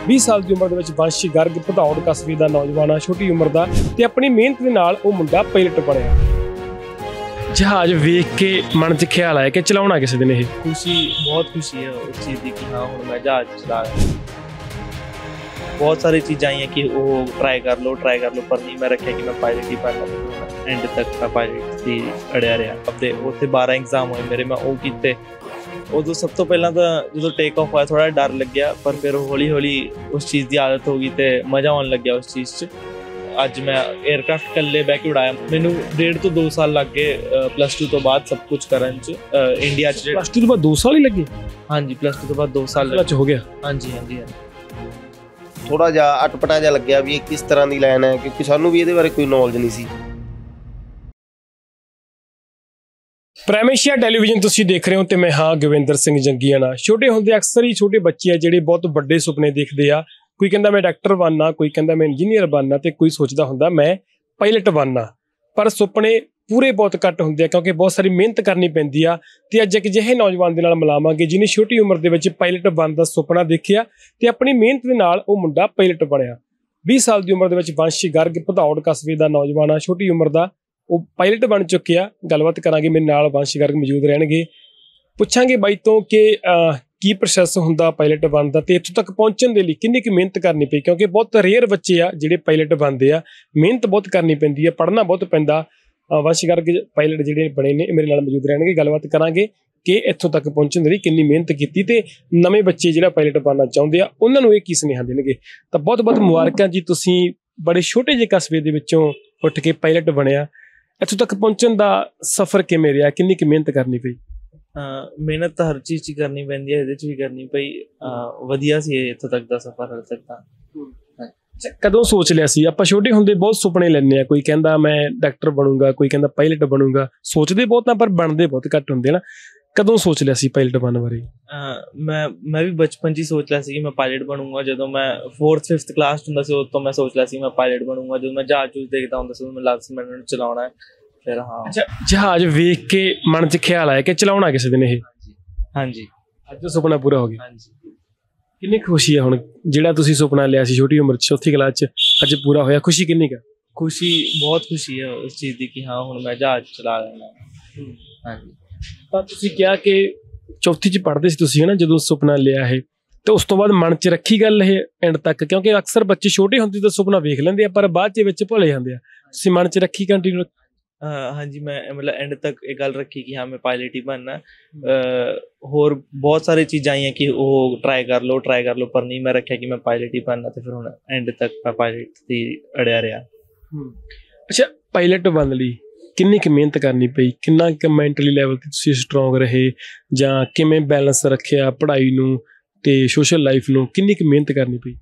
20 ਸਾਲ ਦੀ ਉਮਰ ਦੇ ਵਿੱਚ ਵੰਸ਼ ਗਰਗ ਭਦੌੜ ਕਸਬੇ ਦਾ ਨੌਜਵਾਨ ਆ, ਛੋਟੀ ਉਮਰ ਦਾ, ਤੇ ਆਪਣੀ ਮਿਹਨਤ ਦੇ ਨਾਲ ਉਹ ਮੁੰਡਾ ਪਾਇਲਟ ਬਣਿਆ। ਜਹਾਜ਼ ਵੇਖ ਕੇ ਮਨ 'ਚ ਖਿਆਲ ਆਇਆ ਕਿ ਚਲਾਉਣਾ ਕਿਸੇ ਦਿਨ ਇਹ। बहुत खुशी है उस चीज़ की कि हाँ हुण मैं जहाज चला रहा। बहुत सारी चीज़ां आई हैं कि वो ट्राई कर लो पर नहीं मैं रखा कि मैं पायलट ही बनना। एंड तक मैं पायलट ही अड़िया रहा। अपने उत्थे 12 एग्जाम होए मेरे, मैं वो कीते। उदों सब तो पहला तो जो टेक ऑफ होया थोड़ा डर लग गया, पर फिर हौली हौली उस चीज़ की आदत हो गई तो मज़ा आने लग गया उस चीज़ च। अज मैं एयरक्राफ्ट कल्ले बह के उड़ाया। मैनू 1.5 ਤੋਂ 2 साल लग गए प्लस 2 तो बाद सब कुछ करन च। इंडिया च प्लस 2 ਤੋਂ ਬਾਅਦ 2 ਸਾਲ ਹੀ ਲੱਗੇ? हाँ जी, प्लस 2 ਤੋਂ ਬਾਅਦ 2 साल हो गया। हाँ जी हाँ जी। ਥੋੜਾ ਜਿਹਾ ਅਟਪਟਾ ਜਿਹਾ ਲੱਗਿਆ ਵੀ ਇਹ ਕਿਸ ਤਰ੍ਹਾਂ ਦੀ ਲਾਈਨ ਹੈ, ਕਿਉਂਕਿ ਸਾਨੂੰ ਵੀ ਇਹਦੇ ਬਾਰੇ ਕੋਈ ਨੌਲੇਜ ਨਹੀਂ ਸੀ। ਪ੍ਰਾਈਮ ਏਸ਼ੀਆ ਟੈਲੀਵਿਜ਼ਨ ਤੁਸੀਂ ਦੇਖ ਰਹੇ ਹੋ ਤੇ ਮੈਂ ਹਾਂ ਗਵਿੰਦਰ ਸਿੰਘ ਜੰਗੀਆਣਾ। ਛੋਟੇ ਹੁੰਦੇ ਅਕਸਰ ਹੀ ਛੋਟੇ ਬੱਚੇ ਆ ਜਿਹੜੇ ਬਹੁਤ ਵੱਡੇ ਸੁਪਨੇ ਦੇਖਦੇ ਆ। ਕੋਈ ਕਹਿੰਦਾ ਮੈਂ ਡਾਕਟਰ ਬਣਨਾ, ਕੋਈ ਕਹਿੰਦਾ ਮੈਂ ਇੰਜੀਨੀਅਰ ਬਣਨਾ, ਤੇ ਕੋਈ ਸੋਚਦਾ ਹੁੰਦਾ ਮੈਂ ਪਾਇਲਟ ਬਣਨਾ। ਪਰ ਸੁਪਨੇ ਪੂਰੇ ਬਹੁਤ ਘੱਟ ਹੁੰਦੇ ਆ ਕਿਉਂਕਿ ਬਹੁਤ ਸਾਰੀ ਮਿਹਨਤ ਕਰਨੀ ਪੈਂਦੀ ਆ। ਤੇ ਅੱਜ ਇੱਕ ਅਜਿਹੇ ਨੌਜਵਾਨ ਦੇ ਨਾਲ ਮਿਲਾਵਾਂਗੇ ਜਿਹਨੇ ਛੋਟੀ ਉਮਰ ਦੇ ਵਿੱਚ ਪਾਇਲਟ ਬਣਨ ਦਾ ਸੁਪਨਾ ਦੇਖਿਆ ਤੇ ਆਪਣੀ ਮਿਹਨਤ ਦੇ ਨਾਲ ਉਹ ਮੁੰਡਾ ਪਾਇਲਟ ਬਣਿਆ। 20 ਸਾਲ ਦੀ ਉਮਰ ਦੇ ਵਿੱਚ ਵੰਸ਼ ਗਰਗ ਭਦੌੜ ਕਸਬੇ ਦਾ ਨੌਜਵਾਨ ਆ, ਛੋਟੀ ਉਮਰ ਦਾ, ਉਹ ਪਾਇਲਟ ਬਣ ਚੁੱਕਿਆ। ਗੱਲਬਾਤ ਕਰਾਂਗੇ, ਮੇਰੇ ਨਾਲ ਵੰਸ਼ ਗਰਗ ਮੌਜੂਦ ਰਹਿਣਗੇ। ਪੁੱਛਾਂਗੇ ਬਾਈ ਤੋਂ ਕਿ ਕੀ ਪ੍ਰੋਸੈਸ ਹੁੰਦਾ ਪਾਇਲਟ ਬਣਨ ਦਾ ਤੇ ਇੱਥੋਂ ਤੱਕ ਪਹੁੰਚਣ ਦੇ ਲਈ ਕਿੰਨੀ ਕੁ ਮਿਹਨਤ ਕਰਨੀ ਪਈ, ਕਿਉਂਕਿ ਬਹੁਤ ਰੇਅਰ ਬੱਚੇ ਆ ਜਿਹੜੇ ਪਾਇਲਟ ਬਣਦੇ ਆ। ਮਿਹਨਤ ਬਹੁਤ ਕਰਨੀ ਪੈਂਦੀ ਆ, ਪੜ੍ਹਨਾ ਬਹੁਤ ਪੈਂਦਾ। ਵੰਸ਼ ਗਰਗ ਪਾਇਲਟ ਜਿਹੜੇ ਬਣੇ ਨੇ ਮੇਰੇ ਨਾਲ ਮੌਜੂਦ ਰਹਿਣਗੇ। ਗੱਲਬਾਤ ਕਰਾਂਗੇ ਕਿ ਇੱਥੋਂ ਤੱਕ ਪਹੁੰਚਣ ਦੇ ਲਈ ਕਿੰਨੀ ਮਿਹਨਤ ਕੀਤੀ ਤੇ ਨਵੇਂ ਬੱਚੇ ਜਿਹੜਾ ਪਾਇਲਟ ਬਣਨਾ ਚਾਹੁੰਦੇ ਆ ਉਹਨਾਂ ਨੂੰ ਇਹ ਕੀ ਸੁਨੇਹਾ ਦੇਣਗੇ। ਤਾਂ ਬਹੁਤ ਬਹੁਤ ਮੁਬਾਰਕਾਂ ਜੀ, ਤੁਸੀਂ ਬੜੇ ਛੋਟੇ ਜਿਹੇ ਕਸਬੇ ਦੇ ਵਿੱਚੋਂ ਉੱਠ ਕੇ ਪਾਇਲਟ ਬਣਿਆ। ਇੱਥੋਂ ਤੱਕ ਪਹੁੰਚਣ ਦਾ ਸਫ਼ਰ ਕਿਵੇਂ ਰਿਹਾ, ਕਿੰਨੀ ਕੁ ਮਿਹਨਤ ਕਰਨੀ ਪਈ? ਮਿਹਨਤ ਤਾਂ ਹਰ ਚੀਜ਼ 'ਚ ਕਰਨੀ ਪੈਂਦੀ ਹੈ, ਇਹਦੇ 'ਚ ਵੀ ਕਰਨੀ ਪਈ। ਵਧੀਆ ਸੀ ਇੱਥੋਂ ਤੱਕ ਦਾ ਸਫ਼ਰ ਹਾਲੇ ਤੱਕ ਤਾਂ। ਕਦੋਂ ਸੋਚ ਲਿਆ ਸੀ? ਆਪਾਂ ਛੋਟੇ ਹੁੰਦੇ ਬਹੁਤ ਸੁਪਨੇ ਲੈਂਦੇ ਆ, ਕੋਈ ਕਹਿੰਦਾ ਮੈਂ ਡਾਕਟਰ ਬਣੂੰਗਾ, ਕੋਈ ਕਹਿੰਦਾ ਪਾਇਲਟ ਬਣੂੰਗਾ। ਸੋਚਦੇ ਬਹੁਤ ਆ ਪਰ ਬਣਦੇ ਬਹੁਤ ਘੱਟ ਹੁੰਦੇ ਨਾ। ਕਦੋਂ ਸੋਚ ਲਿਆ ਸੀ ਪਾਇਲਟ ਬਣਨ ਬਾਰੇ? ਮੈਂ ਵੀ ਬਚਪਨ 'ਚ ਹੀ ਸੋਚ ਲਿਆ ਸੀ ਕਿ ਮੈਂ ਪਾਇਲਟ ਬਣੂੰਗਾ। ਜਦੋਂ ਮੈਂ 4th 5th ਕਲਾਸ 'ਚ ਹੁੰਦਾ ਸੀ ਉਦੋਂ ਤੋਂ ਮੈਂ ਸੋਚ ਲਿਆ ਸੀ ਮੈਂ ਪਾਇਲਟ ਬਣੂੰਗਾ। ਜਦੋਂ ਮੈਂ ਜਹਾਜ਼ ਚੂਜ਼ ਦੇਖਦਾ ਹੁੰਦਾ ਸੀ ਮੈਂ ਲੱਗਦਾ ਸੀ ਮੈਨੂੰ ਚਲਾਉਣਾ ਹੈ। ਫਿਰ ਹਾਂ, ਜਹਾਜ਼ ਵੇਖ ਕੇ ਮਨ 'ਚ ਖਿਆਲ ਆਇਆ ਕਿ ਚਲਾਉਣਾ ਕਿਸੇ ਦਿਨ ਇਹ। ਹਾਂਜੀ, ਅੱਜ ਉਹ ਸੁਪਨਾ ਪੂਰਾ ਹੋ ਗਿਆ। ਹਾਂਜੀ, ਕਿੰਨੀ ਖੁਸ਼ੀ ਹੈ ਹੁਣ ਜਿਹੜਾ ਤੁਸੀਂ ਸੁਪਨਾ ਲਿਆ ਸੀ ਛੋਟੀ ਉਮਰ 'ਚ 4th ਕਲਾਸ 'ਚ, ਅੱਜ ਪੂਰਾ ਹੋਇਆ? ਖੁਸ਼ੀ ਕਿੰਨੀ ਕੁ? ਖੁਸ਼ੀ ਬਹੁਤ ਖੁਸ਼ੀ ਹੈ ਉਸ ਚੀਜ਼ ਦੀ ਕਿ ਹਾਂ ਹੁਣ ਮੈਂ ਜਹਾਜ਼ ਚਲਾ ਲੈਣਾ। ਹਾਂਜੀ, ਤਾਂ ਤੁਸੀਂ ਕਿਹਾ ਕਿ 4th 'ਚ ਪੜ੍ਹਦੇ ਸੀ ਤੁਸੀਂ, ਹੈ ਨਾ, ਜਦੋਂ ਸੁਪਨਾ ਲਿਆ ਇਹ, ਤੇ ਉਸ ਤੋਂ ਬਾਅਦ ਮਨ 'ਚ ਰੱਖੀ ਗੱਲ ਇਹ ਐਂਡ ਤੱਕ? ਕਿਉਂਕਿ ਅਕਸਰ ਬੱਚੇ ਛੋਟੇ ਹੁੰਦੇ ਤਾਂ ਸੁਪਨਾ ਵੇਖ ਲੈਂਦੇ ਆ ਪਰ ਬਾਅਦ 'ਚ ਵਿੱਚ ਭੁੱਲ ਜਾਂਦੇ ਆ। ਤੁਸੀਂ ਮਨ 'ਚ ਰੱਖੀ ਕੰਟੀਨਿਊ? ਹਾਂਜੀ, ਮੈਂ ਮਤਲਬ ਐਂਡ ਤੱਕ ਇਹ ਗੱਲ ਰੱਖੀ ਕਿ ਹਾਂ ਮੈਂ ਪਾਇਲਟ ਹੀ ਬਣਨਾ। ਹੋਰ ਬਹੁਤ ਸਾਰੀ ਚੀਜ਼ਾਂ ਆਈਆਂ ਕਿ ਉਹ ਟਰਾਈ ਕਰ ਲਓ ਪਰ ਨਹੀਂ ਮੈਂ ਰੱਖਿਆ ਕਿ ਮੈਂ ਪਾਇਲਟ ਹੀ ਬਣਨਾ, ਤੇ ਫਿਰ ਹੁਣ ਐਂਡ ਤੱਕ ਮੈਂ ਪਾਇਲਟ ਹੀ ਅੜਿਆ ਰਿਹਾ। ਅੱਛਾ, ਪਾਇਲਟ ਬਣਨ ਲਈ ਕਿੰਨੀ ਕੁ ਮਿਹਨਤ ਕਰਨੀ ਪਈ? ਕਿੰਨਾ ਕੁ ਮੈਂਟਲੀ ਲੈਵਲ 'ਤੇ ਤੁਸੀਂ ਸਟਰੋਂਗ ਰਹੇ, ਜਾਂ ਕਿਵੇਂ ਬੈਲੈਂਸ ਰੱਖਿਆ ਪੜ੍ਹਾਈ ਨੂੰ ਤੇ ਸੋਸ਼ਲ ਲਾਈਫ ਨੂੰ? ਕਿੰਨੀ ਕੁ ਮਿਹਨਤ ਕਰਨੀ ਪਈ?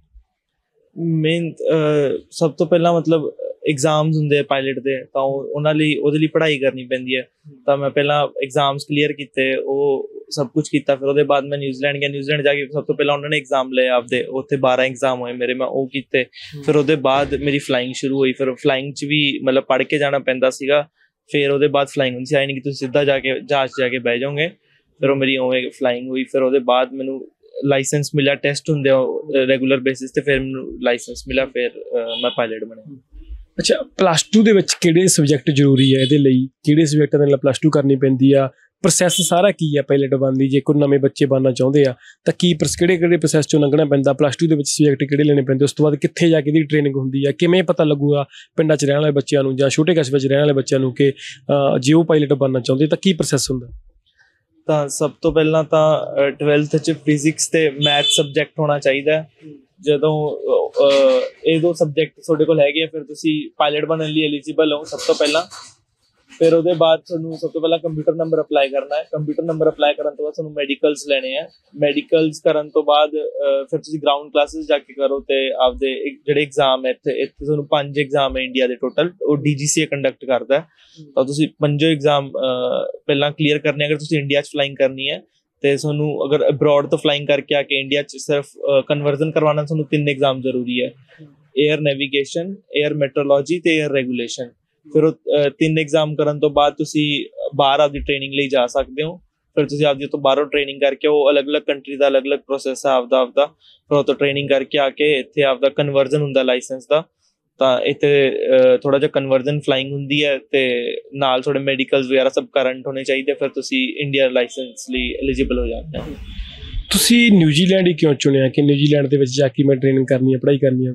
ਮਿਹਨਤ ਸਭ ਤੋਂ ਪਹਿਲਾਂ ਮਤਲਬ ਐਗਜ਼ਾਮਸ ਹੁੰਦੇ ਆ ਪਾਇਲਟ ਦੇ, ਤਾਂ ਉਹਦੇ ਲਈ ਪੜ੍ਹਾਈ ਕਰਨੀ ਪੈਂਦੀ ਹੈ। ਤਾਂ ਮੈਂ ਪਹਿਲਾਂ ਐਗਜ਼ਾਮਸ ਕਲੀਅਰ ਕੀਤੇ, ਉਹ ਸਭ ਕੁਛ ਕੀਤਾ। ਫਿਰ ਉਹਦੇ ਬਾਅਦ ਮੈਂ ਨਿਊਜ਼ੀਲੈਂਡ ਗਿਆ। ਨਿਊਜ਼ੀਲੈਂਡ ਜਾ ਕੇ ਸਭ ਤੋਂ ਪਹਿਲਾਂ ਉਹਨਾਂ ਨੇ ਐਗਜ਼ਾਮ ਲਏ ਆਪਦੇ, ਉੱਥੇ 12 ਐਗਜ਼ਾਮ ਹੋਏ ਮੇਰੇ, ਮੈਂ ਉਹ ਕੀਤੇ। ਫਿਰ ਉਹਦੇ ਬਾਅਦ ਮੇਰੀ ਫਲਾਈਂਗ ਸ਼ੁਰੂ ਹੋਈ। ਫਿਰ ਫਲਾਈਂਗ 'ਚ ਵੀ ਮਤਲਬ ਪੜ੍ਹ ਕੇ ਜਾਣਾ ਪੈਂਦਾ ਸੀਗਾ। ਫਿਰ ਉਹਦੇ ਬਾਅਦ ਫਲਾਈਂਗ ਹੁੰਦੀ ਸੀ, ਆਈ ਨਹੀਂ ਕਿ ਤੁਸੀਂ ਸਿੱਧਾ ਜਾ ਕੇ ਜਹਾਜ਼ 'ਚ ਜਾ ਕੇ ਬਹਿ ਜਾਓਗੇ। ਫਿਰ ਉਹ ਮੇਰੀ ਉਵੇਂ ਫਲਾਈਂਗ ਹੋਈ। ਫਿਰ ਉਹਦੇ ਬਾਅਦ ਮੈਨੂੰ ਲਾਇਸੈਂਸ ਮਿਲਿਆ, ਟੈਸਟ ਹੁੰਦੇ ਆ ਰੈਗੂਲਰ ਬੇਸਿਸ ਤੇ, ਫਿਰ ਮੈਨੂੰ ਲਾਇਸੈਂਸ ਮਿਲਿਆ, ਫਿਰ ਮੈਂ ਪਾਇਲਟ ਬਣਿਆ। ਅੱਛਾ, ਪਲੱਸ 2 ਦੇ ਵਿੱਚ ਕਿਹੜੇ ਸਬਜੈਕਟ ਜ਼ਰੂਰੀ ਹੈ ਇਹਦੇ ਲਈ? ਕਿਹੜੇ ਸਬਜੈਕਟਾਂ ਦੇ ਨਾਲ ਪਲੱਸ 2 ਕਰਨੀ ਪੈਂਦੀ ਆ? ਪ੍ਰੋਸੈਸ ਸਾਰਾ ਕੀ ਹੈ ਪਾਇਲਟ ਬਣਨ ਦੀ? ਜੇ ਕੋਈ ਨਵੇਂ ਬੱਚੇ ਬਣਨਾ ਚਾਹੁੰਦੇ ਆ ਤਾਂ ਕਿਹੜੇ ਪ੍ਰੋਸੈਸ 'ਚੋਂ ਲੰਘਣਾ ਪੈਂਦਾ? ਪਲੱਸ 2 ਦੇ ਵਿੱਚ ਸਬਜੈਕਟ ਕਿਹੜੇ ਲੈਣੇ ਪੈਂਦੇ? ਉਸ ਤੋਂ ਬਾਅਦ ਕਿੱਥੇ ਜਾ ਕੇ ਇਹਦੀ ਟ੍ਰੇਨਿੰਗ ਹੁੰਦੀ ਆ? ਕਿਵੇਂ ਪਤਾ ਲੱਗੂਗਾ ਪਿੰਡਾਂ 'ਚ ਰਹਿਣ ਵਾਲੇ ਬੱਚਿਆਂ ਨੂੰ ਜਾਂ ਛੋਟੇ ਕਸਬੇ 'ਚ ਰਹਿਣ ਵਾਲੇ ਬੱਚਿਆਂ ਨੂੰ ਕਿ ਜੇ ਉਹ ਪਾਇਲਟ ਬਣਨਾ ਚਾਹੁੰਦੇ ਤਾਂ ਕੀ ਪ੍ਰੋਸੈਸ ਹੁੰਦਾ? ਤਾਂ ਸਭ ਤੋਂ ਪਹਿਲਾਂ ਤਾਂ 12th 'ਚ ਫਿਜ਼ਿਕਸ ਤੇ ਮੈਥ ਸਬਜੈਕਟ ਹੋਣਾ ਚਾਹੀਦਾ। ਜਦੋਂ ਇਹ 2 ਸਬਜੈਕਟ ਤੁਹਾਡੇ ਕੋਲ ਹੈਗੇ ਆ ਫਿਰ ਤੁਸੀਂ ਪਾਇਲਟ ਬਣਨ ਲਈ ਐਲੀਜੀਬਲ ਹੋ ਸਭ ਤੋਂ ਪਹਿਲਾਂ। ਫਿਰ ਉਹਦੇ ਬਾਅਦ ਤੁਹਾਨੂੰ ਸਭ ਤੋਂ ਪਹਿਲਾਂ ਕੰਪਿਊਟਰ ਨੰਬਰ ਅਪਲਾਈ ਕਰਨਾ ਹੈ। ਕੰਪਿਊਟਰ ਨੰਬਰ ਅਪਲਾਈ ਕਰਨ ਤੋਂ ਬਾਅਦ ਤੁਹਾਨੂੰ ਮੈਡੀਕਲਸ ਲੈਣੇ ਆ। ਮੈਡੀਕਲਸ ਕਰਨ ਤੋਂ ਬਾਅਦ ਫਿਰ ਤੁਸੀਂ ਗਰਾਊਂਡ ਕਲਾਸਿਸ ਜਾ ਕੇ ਕਰੋ ਤੇ ਆਪਦੇ ਜਿਹੜੇ ਐਗਜ਼ਾਮ ਹੈ ਇੱਥੇ ਤੁਹਾਨੂੰ 5 ਐਗਜ਼ਾਮ ਹੈ ਇੰਡੀਆ ਦੇ ਟੋਟਲ, ਉਹ DGCA ਕੰਡਕਟ ਕਰਦਾ। ਤਾਂ ਤੁਸੀਂ 5 ਐਗਜ਼ਾਮ ਪਹਿਲਾਂ ਕਲੀਅਰ ਕਰਨੇ। ਅਗਰ ਤੁਸੀਂ ਇੰਡੀਆ 'ਚ ਫਲਾਈਂਗ ਕਰਨੀ ਹੈ ਤੇ ਤੁਹਾਨੂੰ ਅਗਰ ਅਬਰੋਡ ਤੋਂ ਫਲਾਈਂਗ ਕਰਕੇ ਆ ਕੇ ਇੰਡੀਆ 'ਚ ਸਿਰਫ ਕਨਵਰਜ਼ਨ ਕਰਵਾਉਣਾ, ਤੁਹਾਨੂੰ 3 ਐਗਜ਼ਾਮ ਜ਼ਰੂਰੀ ਹੈ। ਏਅਰ ਨੈਵੀਗੇਸ਼ਨ, ਏਅਰ ਮੈਟਰੋਲੋਜੀ ਤੇ ਏਅਰ ਰੈਗੂਲੇਸ਼ਨ। ਫਿਰ ਉਹ 3 ਐਗਜ਼ਾਮ ਕਰਨ ਤੋਂ ਬਾਅਦ ਤੁਸੀਂ ਬਾਹਰ ਆਪਦੀ ਟ੍ਰੇਨਿੰਗ ਲਈ ਜਾ ਸਕਦੇ ਹੋ। ਫਿਰ ਤੁਸੀਂ ਆਪਦੀ ਤੋਂ ਬਾਹਰੋਂ ਟ੍ਰੇਨਿੰਗ ਕਰਕੇ, ਉਹ ਅਲੱਗ-ਅਲੱਗ ਕੰਟਰੀ ਦਾ ਅਲੱਗ-ਅਲੱਗ ਪ੍ਰੋਸੈਸ ਹੈ ਆਪਦਾ ਫਿਰ ਉਹ ਤੋਂ ਟ੍ਰੇਨਿੰਗ ਕਰਕੇ ਆ ਕੇ ਇੱਥੇ ਆਪਦਾ ਕਨਵਰਜ਼ਨ ਹੁੰਦਾ ਲਾਇਸੈਂਸ ਦਾ। ਤਾਂ ਇੱਥੇ ਥੋੜਾ ਜਿਹਾ ਕਨਵਰਜ਼ਨ ਫਲਾਈਂਗ ਹੁੰਦੀ ਹੈ ਤੇ ਨਾਲ ਥੋੜੇ ਮੈਡੀਕਲਸ ਵਗੈਰਾ ਸਭ ਕਰੰਟ ਹੋਣੇ ਚਾਹੀਦੇ, ਫਿਰ ਤੁਸੀਂ ਇੰਡੀਆ ਲਾਇਸੈਂਸ ਲਈ ਐਲੀਜੀਬਲ ਹੋ ਜਾਂਦੇ ਹੋ। ਤੁਸੀਂ ਨਿਊਜ਼ੀਲੈਂਡ ਹੀ ਕਿਉਂ ਚੁਣਿਆ ਕਿ ਨਿਊਜ਼ੀਲੈਂਡ ਦੇ ਵਿੱਚ ਜਾ ਕੇ ਮੈਂ ਟ੍ਰੇਨਿੰਗ ਕਰਨੀ ਹੈ, ਪੜ੍ਹਾਈ ਕਰਨੀ ਹੈ?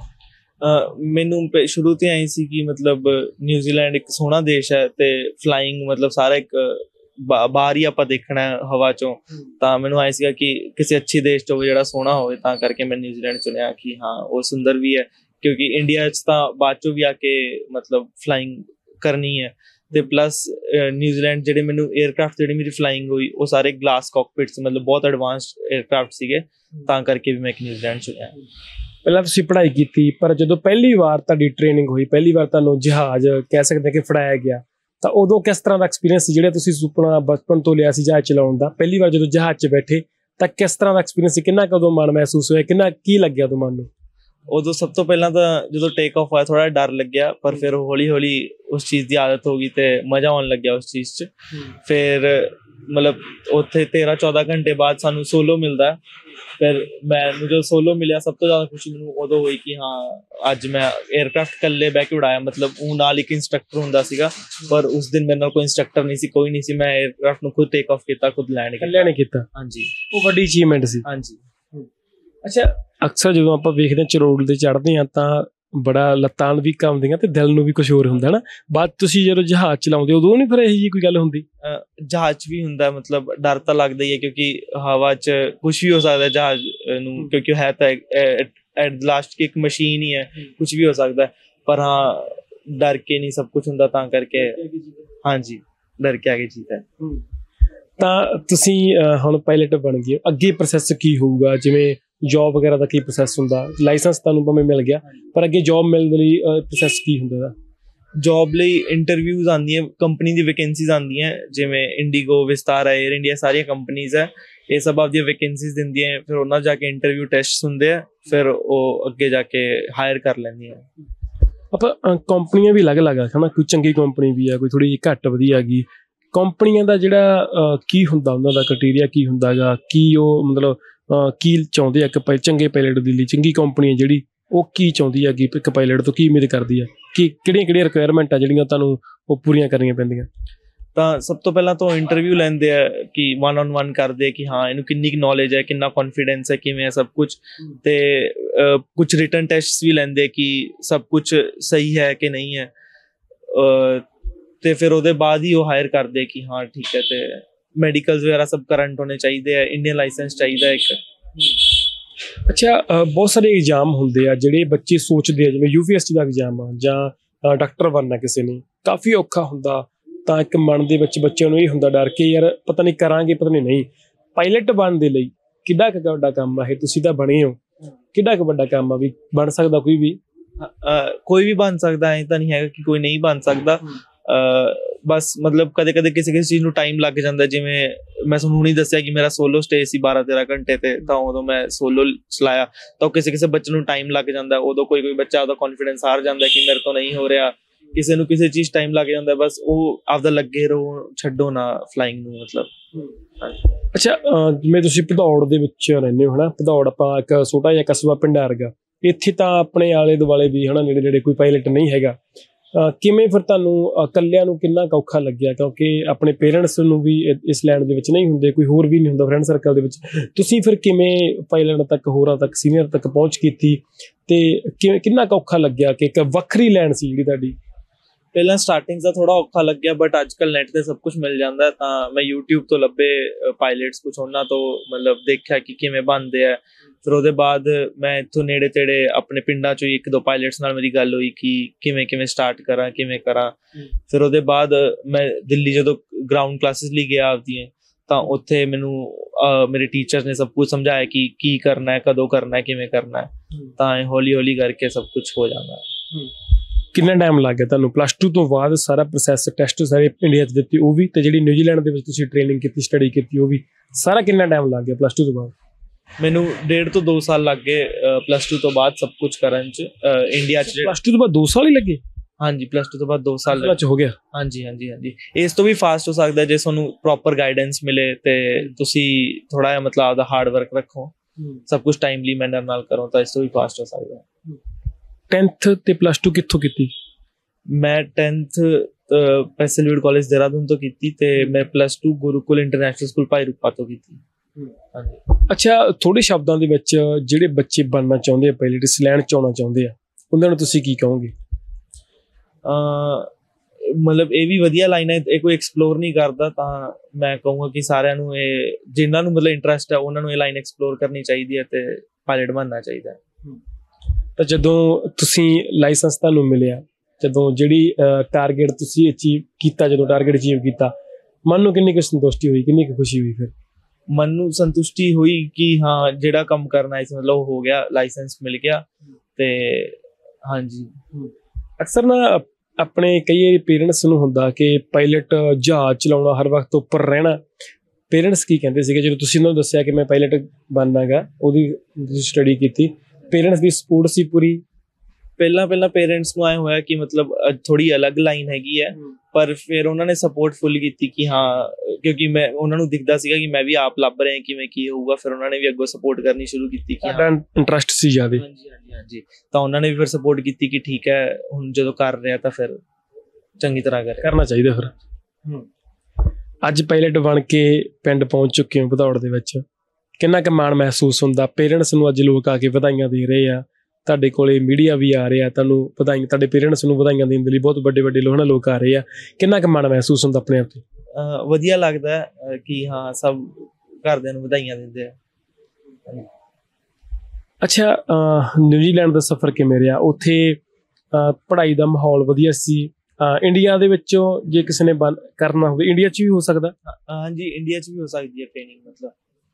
ਮੈਨੂੰ ਸ਼ੁਰੂ ਤੋਂ ਆਈ ਸੀ ਕਿ ਮਤਲਬ ਨਿਊਜ਼ੀਲੈਂਡ ਇੱਕ ਸੋਹਣਾ ਦੇਸ਼ ਹੈ ਤੇ ਫਲਾਈਂਗ ਮਤਲਬ ਸਾਰਾ ਇੱਕ ਬਾਹਰ ਹੀ ਆਪਾਂ ਦੇਖਣਾ ਹਵਾ ਚੋਂ। ਤਾਂ ਮੈਨੂੰ ਆਇਆ ਸੀਗਾ ਕਿ ਕਿਸੇ ਅੱਛੇ ਦੇਸ਼ 'ਚ ਹੋਵੇ ਜਿਹੜਾ ਸੋਹਣਾ ਹੋਵੇ, ਤਾਂ ਕਰਕੇ ਮੈਂ ਨਿਊਜ਼ੀਲੈਂਡ ਚੁਣਿਆ ਕਿ ਹਾਂ ਉਹ ਸੁੰਦਰ ਵੀ ਹੈ, ਕਿਉਂਕਿ ਇੰਡੀਆ 'ਚ ਤਾਂ ਬਾਅਦ 'ਚੋਂ ਵੀ ਆ ਕੇ ਮਤਲਬ ਫਲਾਈਂਗ ਕਰਨੀ ਹੈ। ਤੇ ਪਲੱਸ ਨਿਊਜ਼ੀਲੈਂਡ ਜਿਹੜੇ ਮੈਨੂੰ 에ਅਰਕ੍ਰਾਫਟ ਜਿਹੜੀ ਮੇਰੀ ਫਲਾਈਂਗ ਹੋਈ ਉਹ ਸਾਰੇ ਗਲਾਸ ਕਾਕਪਿਟਸ ਮਤਲਬ ਬਹੁਤ ਐਡਵਾਂਸਡ 에ਅਰਕ੍ਰਾਫਟ ਸੀਗੇ, ਤਾਂ ਕਰਕੇ ਵੀ ਮੈਂ ਨਿਊਜ਼ੀਲੈਂਡ ਚੁਣਿਆ। ਪਹਿਲਾਂ ਤੁਸੀਂ ਪੜ੍ਹਾਈ ਕੀਤੀ, ਪਰ ਜਦੋਂ ਪਹਿਲੀ ਵਾਰ ਤੁਹਾਡੀ ਟ੍ਰੇਨਿੰਗ ਹੋਈ, ਪਹਿਲੀ ਵਾਰ ਤੁਹਾਨੂੰ ਜਹਾਜ਼ ਕਹਿ ਸਕਦੇ ਕਿ ਫੜਾਇਆ ਗਿਆ, ਤਾਂ ਉਦੋਂ ਕਿਸ ਤਰ੍ਹਾਂ ਦਾ ਐਕਸਪੀਰੀਅੰਸ ਸੀ? ਜਿਹੜਾ ਤੁਸੀਂ ਸੁਪਨਾ ਬਚਪਨ ਤੋਂ ਲਿਆ ਸੀ ਜਹਾਜ਼ ਚਲਾਉਣ ਦਾ, ਪਹਿਲੀ ਵਾਰ ਜਦੋਂ ਜਹਾਜ਼ 'ਚ ਬੈਠੇ ਤਾਂ ਕਿਸ ਤਰ੍ਹਾਂ ਦਾ ਐਕਸਪੀਰੀਅੰਸ ਸੀ? ਕਿੰਨਾ ਕਦੋਂ ਮਨ ਮਹਿਸੂਸ ਹੋਇਆ, ਕੀ ਲੱਗਿਆ ਉਦੋਂ ਮਨ ਨੂੰ? ਉਦੋਂ ਸਭ ਤੋਂ ਪਹਿਲਾਂ ਤਾਂ ਜਦੋਂ ਟੇਕ ਆਫ ਹੋਇਆ ਥੋੜਾ ਡਰ ਲੱਗਿਆ, ਪਰ ਫਿਰ ਹੌਲੀ ਹੌਲੀ ਉਸ ਚੀਜ਼ ਦੀ ਆਦਤ ਹੋ ਗਈ ਤੇ ਮਜ਼ਾ ਆਉਣ ਲੱਗਿਆ ਉਸ ਚੀਜ਼ 'ਚ। ਫਿਰ ਮਤਲਬ ਉੱਥੇ 13-14 ਘੰਟੇ ਬਾਅਦ ਸਾਨੂੰ ਸੋਲੋ ਮਿਲਦਾ। ਫਿਰ ਮੈਨੂੰ ਜਦੋਂ ਸੋਲੋ ਮਿਲਿਆ ਸਭ ਤੋਂ ਜ਼ਿਆਦਾ ਖੁਸ਼ੀ ਮੈਨੂੰ ਉਦੋਂ ਹੋਈ ਕਿ ਹਾਂ ਅੱਜ ਮੈਂ 에ਅਰਕ੍ਰਾਫਟ ਇਕੱਲੇ ਬਹਿ ਕੇ ਉਡਾਇਆ। ਮਤਲਬ ਉਹ ਨਾਲ ਇੱਕ ਇੰਸਟਰਕਟਰ ਹੁੰਦਾ ਸੀਗਾ, ਪਰ ਉਸ ਦਿਨ ਮੇਰੇ ਨਾਲ ਕੋਈ ਇੰਸਟਰਕਟਰ ਨਹੀਂ ਸੀ, ਕੋਈ ਨਹੀਂ ਸੀ। ਮੈਂ 에ਅਰਕ੍ਰਾਫਟ ਨੂੰ ਖੁਦ ਟੇਕ ਆਫ ਕੀਤਾ, ਖੁਦ ਲੈਂਡ ਇਕੱਲਿਆਂ ਨੇ ਕੀਤਾ। ਹਾਂਜੀ, ਉਹ ਵੱਡੀ ਅਚੀਵਮੈਂਟ ਸੀ। ਹਾਂਜੀ। ਅੱਛਾ, ਅਕਸਰ ਜਦੋਂ ਆਪਾਂ ਵੇਖਦੇ ਹਾਂ ਚਰੋੜ ਤੇ ਚੜ੍ਹਦੇ ਹਾਂ ਤਾਂ ਬੜਾ ਲੱਤਾਂ ਵੀ ਕੰਬਦੀਆਂ ਤੇ ਦਿਲ ਨੂੰ ਵੀ ਕੁਝ ਹੋਰ ਹੁੰਦਾ ਨਾ। ਬਾਅਦ ਤੁਸੀਂ ਜਦੋਂ ਜਹਾਜ਼ ਚਲਾਉਂਦੇ ਉਦੋਂ ਨਹੀਂ ਫਿਰ ਇਹੋ ਜਿਹੀ ਕੋਈ ਗੱਲ ਹੁੰਦੀ? ਜਹਾਜ਼ 'ਚ ਵੀ ਹੁੰਦਾ, ਮਤਲਬ ਡਰ ਤਾਂ ਲੱਗਦਾ ਹੀ ਹੈ, ਕਿਉਂਕਿ ਹਵਾ 'ਚ ਕੁਛ ਵੀ ਹੋ ਸਕਦਾ ਜਹਾਜ਼ ਨੂੰ, ਕਿਉਂਕਿ ਉਹ ਹੈ ਤਾਂ ਐਟ ਲਾਸਟ ਇੱਕ ਮਸ਼ੀਨ ਹੀ ਹੈ, ਕੁਛ ਵੀ ਹੋ ਸਕਦਾ। ਪਰ ਹਾਂ ਡਰ ਕੇ ਨਹੀਂ ਸਭ ਕੁਛ ਹੁੰਦਾ, ਤਾਂ ਕਰਕੇ ਹਾਂਜੀ ਡਰ ਕੇ ਆਗੇ ਜੀਤ ਹੈ। ਤਾਂ ਤੁਸੀਂ ਹੁਣ ਪਾਇਲਟ ਬਣ ਗਏ, ਅੱਗੇ ਪ੍ਰੋਸੈਸ ਕੀ ਹੋਊਗਾ? ਜਿਵੇਂ ਜੋਬ ਵਗੈਰਾ ਦਾ ਕੀ ਪ੍ਰੋਸੈਸ ਹੁੰਦਾ? ਲਾਇਸੈਂਸ ਤੁਹਾਨੂੰ ਭਾਵੇਂ ਮਿਲ ਗਿਆ, ਪਰ ਅੱਗੇ ਜੋਬ ਮਿਲਣ ਦੇ ਲਈ ਪ੍ਰੋਸੈਸ ਕੀ ਹੁੰਦਾ ਇਹਦਾ? ਜੋਬ ਲਈ ਇੰਟਰਵਿਊਜ਼ ਆਉਂਦੀਆਂ, ਕੰਪਨੀ ਦੀ ਵੈਕੈਂਸੀਜ਼ ਆਉਂਦੀਆਂ, ਜਿਵੇਂ ਇੰਡੀਗੋ, ਵਿਸਤਾਰਾ, ਏਅਰ ਇੰਡੀਆ, ਸਾਰੀਆਂ ਕੰਪਨੀਜ਼ ਹੈ, ਇਹ ਸਭ ਆਪਦੀਆਂ ਵੈਕੈਂਸੀਜ਼ ਦਿੰਦੀਆਂ। ਫਿਰ ਉਹਨਾਂ ਜਾ ਕੇ ਇੰਟਰਵਿਊ ਟੈਸਟ ਹੁੰਦੇ ਆ, ਫਿਰ ਉਹ ਅੱਗੇ ਜਾ ਕੇ ਹਾਇਰ ਕਰ ਲੈਂਦੀਆਂ। ਆਪਾਂ ਕੰਪਨੀਆਂ ਵੀ ਅਲੱਗ-ਅਲੱਗ ਆ, ਹੈ ਨਾ? ਕੋਈ ਚੰਗੀ ਕੰਪਨੀ ਵੀ ਆ, ਕੋਈ ਥੋੜ੍ਹੀ ਜਿਹੀ ਘੱਟ ਵਧੀਆ ਹੈਗੀ। ਕੰਪਨੀਆਂ ਦਾ ਜਿਹੜਾ ਕੀ ਹੁੰਦਾ, ਉਹਨਾਂ ਦਾ ਕ੍ਰਾਈਟੇਰੀਆ ਕੀ ਹੁੰਦਾ ਹੈਗਾ? ਕੀ ਉਹ ਮਤਲਬ ਕੀ ਚਾਹੁੰਦੇ ਆ ਇੱਕ ਚੰਗੇ ਪਾਇਲਟ ਦੇ ਲਈ? ਚੰਗੀ ਕੰਪਨੀ ਹੈ ਜਿਹੜੀ ਉਹ ਕੀ ਚਾਹੁੰਦੀ ਹੈ ਕਿ ਇੱਕ ਪਾਇਲਟ ਤੋਂ ਕੀ ਉਮੀਦ ਕਰਦੀ ਹੈ? ਕਿ ਕਿਹੜੀਆਂ ਰਿਕੁਆਇਰਮੈਂਟ ਆ ਜਿਹੜੀਆਂ ਤੁਹਾਨੂੰ ਉਹ ਪੂਰੀਆਂ ਕਰਨੀਆਂ ਪੈਂਦੀਆਂ? ਤਾਂ ਸਭ ਤੋਂ ਪਹਿਲਾਂ ਤਾਂ ਇੰਟਰਵਿਊ ਲੈਂਦੇ ਆ ਕਿ 1-on-1 ਕਰਦੇ ਕਿ ਹਾਂ ਇਹਨੂੰ ਕਿੰਨੀ ਕੁ ਨੌਲੇਜ ਹੈ, ਕਿੰਨਾ ਕੌਨਫੀਡੈਂਸ ਹੈ, ਕਿਵੇਂ ਹੈ ਸਭ ਕੁਛ। ਤੇ ਕੁਛ ਰਿਟਨ ਟੈਸਟ ਵੀ ਲੈਂਦੇ ਕਿ ਸਭ ਕੁਛ ਸਹੀ ਹੈ ਕਿ ਨਹੀਂ ਹੈ। ਤੇ ਫਿਰ ਉਹਦੇ ਬਾਅਦ ਹੀ ਉਹ ਹਾਇਰ ਕਰਦੇ ਕਿ ਹਾਂ ਠੀਕ ਹੈ। ਤੇ ਮੈਡੀਕਲਸ ਵਗੈਰਾ ਸਭ ਕਰੰਟ ਹੋਣੇ ਚਾਹੀਦੇ ਆ, ਇੰਡੀਅਨ ਲਾਇਸੈਂਸ ਚਾਹੀਦਾ ਇੱਕ। ਅੱਛਾ, ਬਹੁਤ ਸਾਰੇ ਐਗਜ਼ਾਮ ਹੁੰਦੇ ਆ ਜਿਹੜੇ ਬੱਚੇ ਸੋਚਦੇ ਆ, ਜਿਵੇਂ UPSC ਦਾ ਐਗਜ਼ਾਮ ਆ ਜਾਂ ਡਾਕਟਰ ਬਣਨਾ ਕਿਸੇ ਨੇ, ਕਾਫੀ ਔਖਾ ਹੁੰਦਾ। ਤਾਂ ਇੱਕ ਮਨ ਦੇ ਵਿੱਚ ਬੱਚਿਆਂ ਨੂੰ ਇਹ ਹੁੰਦਾ ਡਰ ਕੇ ਯਾਰ ਪਤਾ ਨਹੀਂ ਕਰਾਂਗੇ, ਪਤਾ ਨਹੀਂ। ਪਾਇਲਟ ਬਣਨ ਦੇ ਲਈ ਕਿੱਡਾ ਕੁ ਵੱਡਾ ਕੰਮ ਆ ਇਹ? ਤੁਸੀਂ ਤਾਂ ਬਣੇ ਹੋ, ਕਿੱਡਾ ਕੁ ਵੱਡਾ ਕੰਮ ਆ? ਵੀ ਬਣ ਸਕਦਾ ਕੋਈ ਵੀ? ਕੋਈ ਵੀ ਬਣ ਸਕਦਾ, ਐਂ ਤਾਂ ਨਹੀਂ ਹੈਗਾ ਕਿ ਕੋਈ ਨਹੀਂ ਬਣ ਸਕਦਾ। ਬਸ ਮਤਲਬ ਕਦੇ ਕਦੇ ਕਿਸੇ ਚੀਜ਼ ਨੂੰ ਟਾਈਮ ਲੱਗ ਜਾਂਦਾ। ਜਿਵੇਂ ਮੈਂ ਤੁਹਾਨੂੰ ਹੁਣੀ ਦੱਸਿਆ ਕਿ ਮੇਰਾ ਸੋਲੋ ਸਟੇ ਸੀ 12-13 ਘੰਟੇ ਤੇ, ਤਾਂ ਉਦੋਂ ਮੈਂ ਸੋਲੋ ਚਲਾਇਆ। ਤਾਂ ਕਿਸੇ ਬੱਚੇ ਨੂੰ ਟਾਈਮ ਲੱਗ ਜਾਂਦਾ, ਉਦੋਂ ਕੋਈ ਬੱਚਾ ਉਹਦਾ ਕੌਨਫੀਡੈਂਸ ਹਾਰ ਜਾਂਦਾ ਕਿ ਮੇਰੇ ਤੋਂ ਨਹੀਂ ਹੋ ਰਿਹਾ। ਕਿਸੇ ਨੂੰ ਕਿਸੇ ਚੀਜ਼ ਟਾਈਮ ਲੱਗ ਜਾਂਦਾ, ਬਸ ਉਹ ਆਪਦਾ ਲੱਗੇ ਰਹੋ, ਛੱਡੋ ਨਾ ਫਲਾਈਂਗ ਨੂੰ ਮਤਲਬ। ਅੱਛਾ, ਜਿਵੇਂ ਤੁਸੀਂ ਭਦੌੜ ਦੇ ਵਿੱਚ ਰਹਿੰਦੇ ਹੋ, ਹੈ ਨਾ? ਭਦੌੜ ਆਪਾਂ ਇੱਕ ਛੋਟਾ ਜਿਹਾ ਕਸਬਾ ਪਿੰਡਾ ਵਰਗਾ, ਇੱਥੇ ਤਾਂ ਆਪਣੇ ਆਲੇ ਦੁਆਲੇ ਵੀ ਹੈ ਨਾ ਨੇੜੇ ਕੋਈ ਪਾਇਲਟ ਨਹੀਂ ਹੈਗਾ। ਕਿਵੇਂ ਫਿਰ ਤੁਹਾਨੂੰ ਇਕੱਲਿਆਂ ਨੂੰ ਕਿੰਨਾ ਕੁ ਔਖਾ ਲੱਗਿਆ? ਕਿਉਂਕਿ ਆਪਣੇ ਪੇਰੈਂਟਸ ਨੂੰ ਵੀ ਇਸ ਲਾਈਨ ਦੇ ਵਿੱਚ ਨਹੀਂ ਹੁੰਦੇ, ਕੋਈ ਹੋਰ ਵੀ ਨਹੀਂ ਹੁੰਦਾ ਫਰੈਂਡ ਸਰਕਲ ਦੇ ਵਿੱਚ। ਤੁਸੀਂ ਫਿਰ ਕਿਵੇਂ ਪਾਇਲਟ ਤੱਕ, ਹੋਰਾਂ ਤੱਕ, ਸੀਨੀਅਰ ਤੱਕ ਪਹੁੰਚ ਕੀਤੀ ਤੇ ਕਿੰਨਾ ਕੁ ਔਖਾ ਲੱਗਿਆ ਕਿ ਇੱਕ ਵੱਖਰੀ ਲਾਈਨ ਸੀ ਜਿਹੜੀ ਤੁਹਾਡੀ? ਪਹਿਲਾਂ ਸਟਾਰਟਿੰਗ ਦਾ ਥੋੜਾ ਔਖਾ ਲੱਗਿਆ, ਬਟ ਅੱਜ ਕੱਲ੍ਹ ਨੈਟ ਤੇ ਸਭ ਕੁਝ ਮਿਲ ਜਾਂਦਾ। ਤਾਂ ਮੈਂ YouTube ਤੋਂ ਲੱਭੇ ਪਾਇਲਟਸ, ਕੁਛ ਉਹਨਾਂ ਤੋਂ ਮਤਲਬ ਦੇਖਿਆ ਕਿ ਕਿਵੇਂ ਬਣਦੇ ਆ। ਫਿਰ ਉਹਦੇ ਬਾਅਦ ਮੈਂ ਇੱਥੋਂ ਨੇੜੇ ਤੇੜੇ ਆਪਣੇ ਪਿੰਡਾਂ 'ਚੋਂ 1-2 ਪਾਇਲਟਸ ਨਾਲ ਮੇਰੀ ਗੱਲ ਹੋਈ ਕਿ ਕਿਵੇਂ ਸਟਾਰਟ ਕਰਾਂ, ਕਿਵੇਂ ਕਰਾਂ। ਫਿਰ ਉਹਦੇ ਬਾਅਦ ਮੈਂ ਦਿੱਲੀ ਜਦੋਂ ਗਰਾਊਂਡ ਕਲਾਸਿਸ ਲਈ ਗਿਆ ਆਪਦੀਆਂ, ਤਾਂ ਉੱਥੇ ਮੈਨੂੰ ਮੇਰੇ ਟੀਚਰਸ ਨੇ ਸਭ ਕੁਝ ਸਮਝਾਇਆ ਕਿ ਕੀ ਕਰਨਾ ਹੈ, ਕਦੋਂ ਕਰਨਾ ਹੈ, ਕਿਵੇਂ ਕਰਨਾ ਹੈ। ਤਾਂ ਹੌਲੀ ਹੌਲੀ ਕਰਕੇ ਸਭ ਕੁਝ ਹੋ ਜਾਂਦਾ। ਕਿੰਨਾ ਟਾਈਮ ਲੱਗ ਗਿਆ ਤੁਹਾਨੂੰ plus2 ਤੋਂ ਬਾਅਦ ਸਾਰਾ ਪ੍ਰੋਸੈਸ, ਟੈਸਟ ਸਾਰੇ ਇੰਡੀਆ 'ਚ ਦਿੱਤੇ ਉਹ ਵੀ, ਤੇ ਜਿਹੜੀ ਨਿਊਜ਼ੀਲੈਂਡ ਦੇ ਵਿੱਚ ਤੁਸੀਂ ਟ੍ਰੇਨਿੰਗ ਕੀਤੀ, ਸਟੱਡੀ ਕੀਤੀ ਉਹ ਵੀ, ਸਾਰਾ ਕਿੰਨਾ ਟਾਈਮ ਲੱਗ ਗਿਆ plus2 ਤੋਂ ਬਾਅਦ? ਮੈਨੂੰ 1.5 ਤੋਂ 2 ਸਾਲ ਲੱਗ ਗਏ plus2 ਤੋਂ ਬਾਅਦ ਸਭ ਕੁਝ ਕਰਨ 'ਚ। ਇੰਡੀਆ 'ਚ plus2 ਤੋਂ ਬਾਅਦ 2 ਸਾਲ ਹੀ ਲੱਗੇ? ਹਾਂਜੀ +2 ਤੋਂ ਬਾਅਦ 2 ਸਾਲ ਸਾਲਾਂ 'ਚ ਹੋ ਗਿਆ। ਹਾਂਜੀ ਹਾਂਜੀ ਹਾਂਜੀ ਇਸ ਤੋਂ ਵੀ ਫਾਸਟ ਹੋ ਸਕਦਾ ਜੇ ਤੁਹਾਨੂੰ ਪ੍ਰੋਪਰ ਗਾਈਡੈਂਸ ਮਿਲੇ ਤੇ ਤੁਸੀਂ ਥੋੜਾ ਜਿਹਾ ਮਤਲਬ ਆਪਦਾ ਹਾਰਡ ਵਰਕ ਰੱਖੋ, ਸਭ ਕੁਝ ਟਾਈਮਲੀ ਮੈਨਰ ਨਾਲ ਕਰੋ ਤਾਂ ਇਸ ਤੋਂ ਵੀ ਫਾਸਟ ਹੋ ਸਕਦਾ। 10th ਤੇ +2 ਕਿੱਥੋਂ ਕੀਤੀ? ਮੈਂ 10th ਪੈਸਲਵੀਡ ਕਾਲਜ ਦੇਹਰਾਦੂਨ ਤੋਂ ਕੀਤੀ ਤੇ ਮੈਂ +2 ਗੁਰੂਕੁਲ ਇੰਟਰਨੈਸ਼ਨਲ ਸਕੂਲ ਭਾਈ ਰੂਪਾ ਤੋਂ ਕੀਤੀ। ਹਾਂਜੀ। ਅੱਛਾ, ਥੋੜੇ ਸ਼ਬਦਾਂ ਦੇ ਵਿੱਚ ਜਿਹੜੇ ਬੱਚੇ ਬਣਨਾ ਚਾਹੁੰਦੇ ਆ, ਪਾਇਲਟ ਇਸ ਲਾਈਨ 'ਚ ਆਉਣਾ ਚਾਹੁੰਦੇ ਆ, ਉਹਨਾਂ ਨੂੰ ਤੁਸੀਂ ਕੀ ਕਹੋਗੇ? ਮਤਲਬ ਇਹ ਵੀ ਵਧੀਆ ਲਾਈਨ ਹੈ, ਇਹ ਕੋਈ ਐਕਸਪਲੋਰ ਨਹੀਂ ਕਰਦਾ ਤਾਂ ਮੈਂ ਕਹੂੰਗਾ ਕਿ ਸਾਰਿਆਂ ਨੂੰ ਇਹ ਜਿਨ੍ਹਾਂ ਨੂੰ ਮਤਲਬ ਇੰਟਰਸਟ ਹੈ ਉਹਨਾਂ ਨੂੰ ਇਹ ਲਾਈਨ ਐਕਸਪਲੋਰ ਕਰਨੀ ਚਾਹੀਦੀ ਹੈ ਤੇ ਪਾਇਲਟ ਬਣਨਾ ਚਾਹੀਦਾ ਹੈ। ਤਾਂ ਜਦੋਂ ਤੁਸੀਂ ਲਾਇਸੈਂਸ ਤੁਹਾਨੂੰ ਮਿਲਿਆ, ਜਦੋਂ ਜਿਹੜੀ ਟਾਰਗੇਟ ਤੁਸੀਂ ਅਚੀਵ ਕੀਤਾ, ਜਦੋਂ ਟਾਰਗੇਟ ਅਚੀਵ ਕੀਤਾ, ਮਨ ਨੂੰ ਕਿੰਨੀ ਕੁ ਸੰਤੁਸ਼ਟੀ ਹੋਈ, ਕਿੰਨੀ ਕੁ ਖੁਸ਼ੀ ਹੋਈ? ਫਿਰ ਮਨ ਨੂੰ ਸੰਤੁਸ਼ਟੀ ਹੋਈ ਕਿ ਹਾਂ ਜਿਹੜਾ ਕੰਮ ਕਰਨਾ ਸੀ ਮਤਲਬ ਉਹ ਹੋ ਗਿਆ, ਲਾਇਸੈਂਸ ਮਿਲ ਗਿਆ ਤੇ ਹਾਂਜੀ। ਅਕਸਰ ਨਾ ਆਪਣੇ ਕਈ ਪੇਰੈਂਟਸ ਨੂੰ ਹੁੰਦਾ ਕਿ ਪਾਇਲਟ ਜਹਾਜ਼ ਚਲਾਉਣਾ, ਹਰ ਵਕਤ ਉੱਪਰ ਰਹਿਣਾ। ਪੇਰੈਂਟਸ ਕੀ ਕਹਿੰਦੇ ਸੀਗੇ ਜਦੋਂ ਤੁਸੀਂ ਉਹਨਾਂ ਨੂੰ ਦੱਸਿਆ ਕਿ ਮੈਂ ਪਾਇਲਟ ਬਣਨਾ ਗਾ, ਉਹਦੀ ਤੁਸੀਂ ਸਟੱਡੀ ਕੀਤੀ, ਪੇਰੈਂਟਸ ਦੀ ਸਪੋਰਟ ਸੀ ਪੂਰੀ? ਪਹਿਲਾਂ ਪੇਰੈਂਟਸ ਨੂੰ ਆਏ ਹੋਇਆ ਕਿ ਮਤਲਬ ਥੋੜੀ ਅਲੱਗ ਲਾਈਨ ਹੈਗੀ ਹੈ, ਪਰ ਫਿਰ ਉਹਨਾਂ ਨੇ ਸਪੋਰਟ ਫੁੱਲ ਕੀਤੀ ਕਿ ਹਾਂ, ਕਿਉਂਕਿ ਮੈਂ ਉਹਨਾਂ ਨੂੰ ਦਿਖਦਾ ਸੀਗਾ ਕਿ ਮੈਂ ਵੀ ਆਪ ਲੱਭ ਰਿਹਾ ਕਿਵੇਂ ਕੀ ਹੋਊਗਾ, ਫਿਰ ਉਹਨਾਂ ਨੇ ਵੀ ਅੱਗੋਂ ਸਪੋਰਟ ਕਰਨੀ ਸ਼ੁਰੂ ਕੀਤੀ ਕਿ ਸਾਡਾ ਇੰਟਰਸਟ ਸੀ ਜ਼ਿਆਦਾ। ਹਾਂਜੀ ਹਾਂਜੀ ਹਾਂਜੀ ਤਾਂ ਉਹਨਾਂ ਨੇ ਵੀ ਫਿਰ ਸਪੋਰਟ ਕੀਤੀ ਕਿ ਠੀਕ ਹੈ, ਹੁਣ ਜਦੋਂ ਕਰ ਰਿਹਾ ਤਾਂ ਫਿਰ ਚੰਗੀ ਤਰ੍ਹਾਂ ਕਰਨਾ ਚਾਹੀਦਾ। ਫਿਰ ਅੱਜ ਪਾਇਲਟ ਬਣ ਕੇ ਪਿੰਡ ਪਹੁੰਚ ਚੁੱਕੇ ਹੋ ਭਦੌੜ ਦੇ ਵਿੱਚ, ਕਿੰਨਾ ਕੁ ਮਾਣ ਮਹਿਸੂਸ ਹੁੰਦਾ? ਪੇਰੈਂਟਸ ਨੂੰ ਅੱਜ ਲੋਕ ਆ ਕੇ ਵਧਾਈਆਂ ਦੇ ਰਹੇ ਆ, ਤੁਹਾਡੇ ਕੋਲੇ ਮੀਡੀਆ ਵੀ ਆ ਰਿਹਾ, ਤੁਹਾਨੂੰ ਵਧਾਈਆਂ, ਤੁਹਾਡੇ ਪੇਰੈਂਟਸ ਨੂੰ ਵਧਾਈਆਂ ਦੇਣ ਦੇ ਲਈ ਬਹੁਤ ਵੱਡੇ ਵੱਡੇ ਲੋਕ ਆ ਰਹੇ ਆ, ਕਿੰਨਾ ਕੁ ਮਾਣ ਮਹਿਸੂਸ ਹੁੰਦਾ ਆਪਣੇ ਆਪ ਤੇ? ਵਧੀਆ ਲੱਗਦਾ ਕਿ ਹਾਂ ਸਭ ਘਰਦਿਆਂ ਨੂੰ ਵਧਾਈਆਂ ਦਿੰਦੇ ਆ। ਅੱਛਾ, ਨਿਊਜ਼ੀਲੈਂਡ ਦਾ ਸਫ਼ਰ ਕਿਵੇਂ ਰਿਹਾ? ਉੱਥੇ ਪੜ੍ਹਾਈ ਦਾ ਮਾਹੌਲ ਵਧੀਆ ਸੀ? ਇੰਡੀਆ ਦੇ ਵਿੱਚੋਂ ਜੇ ਕਿਸੇ ਨੇ ਕਰਨਾ ਹੋਵੇ, ਇੰਡੀਆ 'ਚ ਵੀ ਹੋ ਸਕਦਾ? ਹਾਂਜੀ, ਇੰਡੀਆ 'ਚ ਵੀ ਹੋ ਸਕਦੀ ਹੈ ਟ੍ਰੇਨਿੰਗ ਮਤਲਬ,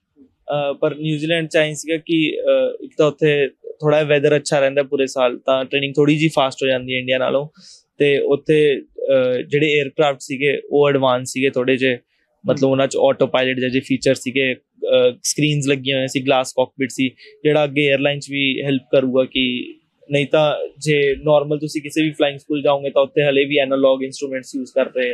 ਪਰ ਨਿਊਜ਼ੀਲੈਂਡ 'ਚ ਆਈ ਸੀਗਾ ਕਿ ਇੱਕ ਤਾਂ ਉੱਥੇ ਥੋੜਾ ਵੈਦਰ ਅੱਛਾ ਰਹਿੰਦਾ ਪੂਰੇ ਸਾਲ, ਤਾਂ ਟ੍ਰੇਨਿੰਗ ਥੋੜੀ ਜਿਹੀ ਫਾਸਟ ਹੋ ਜਾਂਦੀ ਹੈ ਇੰਡੀਆ ਨਾਲੋਂ। ਤੇ ਉੱਥੇ ਜਿਹੜੇ 에ਅਰਕ੍ਰਾਫਟ ਸੀਗੇ ਉਹ ਐਡਵਾਂਸ ਸੀਗੇ ਥੋੜੇ ਜਿਹੇ, ਮਤਲਬ ਉਹਨਾਂ 'ਚ ਆਟੋ ਪਾਇਲਟ ਜਿਹੇ ਫੀਚਰ ਸੀਗੇ, ਸਕਰੀਨਸ ਲੱਗੀਆਂ ਹੋਈਆਂ ਸੀ, ਗਲਾਸ ਕਾਕਪਿਟ ਸੀ, ਜਿਹੜਾ ਅੱਗੇ 에ਅਰਲਾਈਨ 'ਚ ਵੀ ਹੈਲਪ ਕਰੂਗਾ। ਕਿ ਨਹੀਂ ਤਾਂ ਜੇ ਨੋਰਮਲ ਤੁਸੀਂ ਕਿਸੇ ਵੀ ਫਲਾਈਂਗ ਸਕੂਲ ਜਾਓਗੇ ਤਾਂ ਉੱਥੇ ਹਲੇ ਵੀ ਐਨਾਲੌਗ ਇੰਸਟਰੂਮੈਂਟਸ ਯੂਜ਼ ਕਰ ਰਹੇ ਆ।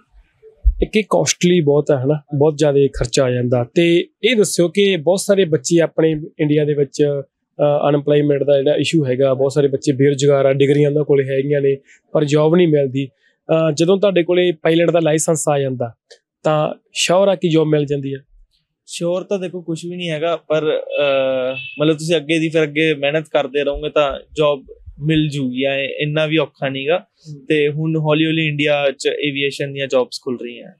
ਇੱਕ ਇਹ ਕੋਸਟਲੀ ਬਹੁਤ ਹੈ ਹਨਾ, ਬਹੁਤ ਜ਼ਿਆਦਾ ਖਰਚਾ ਆ ਜਾਂਦਾ। ਤੇ ਇਹ ਦੱਸਿਓ ਕਿ ਬਹੁਤ ਸਾਰੇ ਬੱਚੇ ਆਪਣੇ ਇੰਡੀਆ ਦੇ ਵਿੱਚ ਅਨਪਲਾਈਮੈਂਟ ਦਾ ਜਿਹੜਾ ਇਸ਼ੂ ਹੈਗਾ, ਬਹੁਤ ਸਾਰੇ ਬੱਚੇ ਬੇਰੁਜ਼ਗਾਰ ਆ, ਡਿਗਰੀਆਂ ਉਹਨਾਂ ਕੋਲ ਹੈਗੀਆਂ ਨੇ ਪਰ ਜੋਬ ਨਹੀਂ ਮਿਲਦੀ। ਜਦੋਂ ਤੁਹਾਡੇ ਕੋਲੇ ਪਾਇਲਟ ਦਾ ਲਾਇਸੈਂਸ ਆ ਜਾਂਦਾ ਤਾਂ ਸ਼ੋਰ ਆ ਕਿ ਜੋਬ ਮਿਲ ਜਾਂਦੀ ਹੈ? ਸ਼ੋਰ ਤਾਂ ਦੇਖੋ ਕੁਝ ਵੀ ਨਹੀਂ ਹੈਗਾ, ਪਰ ਮਤਲਬ ਤੁਸੀਂ ਅੱਗੇ ਦੀ ਫਿਰ ਅੱਗੇ ਮਿਹਨਤ ਕਰਦੇ ਰਹੋਗੇ ਤਾਂ ਜੋਬ ਮਿਲ ਜੂਗੀ, ਇੰਨਾ ਵੀ ਔਖਾ ਨਹੀਂਗਾ। ਤੇ ਹੁਣ ਹੌਲੀ ਹੌਲੀ ਇੰਡੀਆ 'ਚ ਏਵੀਏਸ਼ਨ ਦੀਆਂ ਜੌਬਸ ਖੁੱਲ ਰਹੀਆਂ,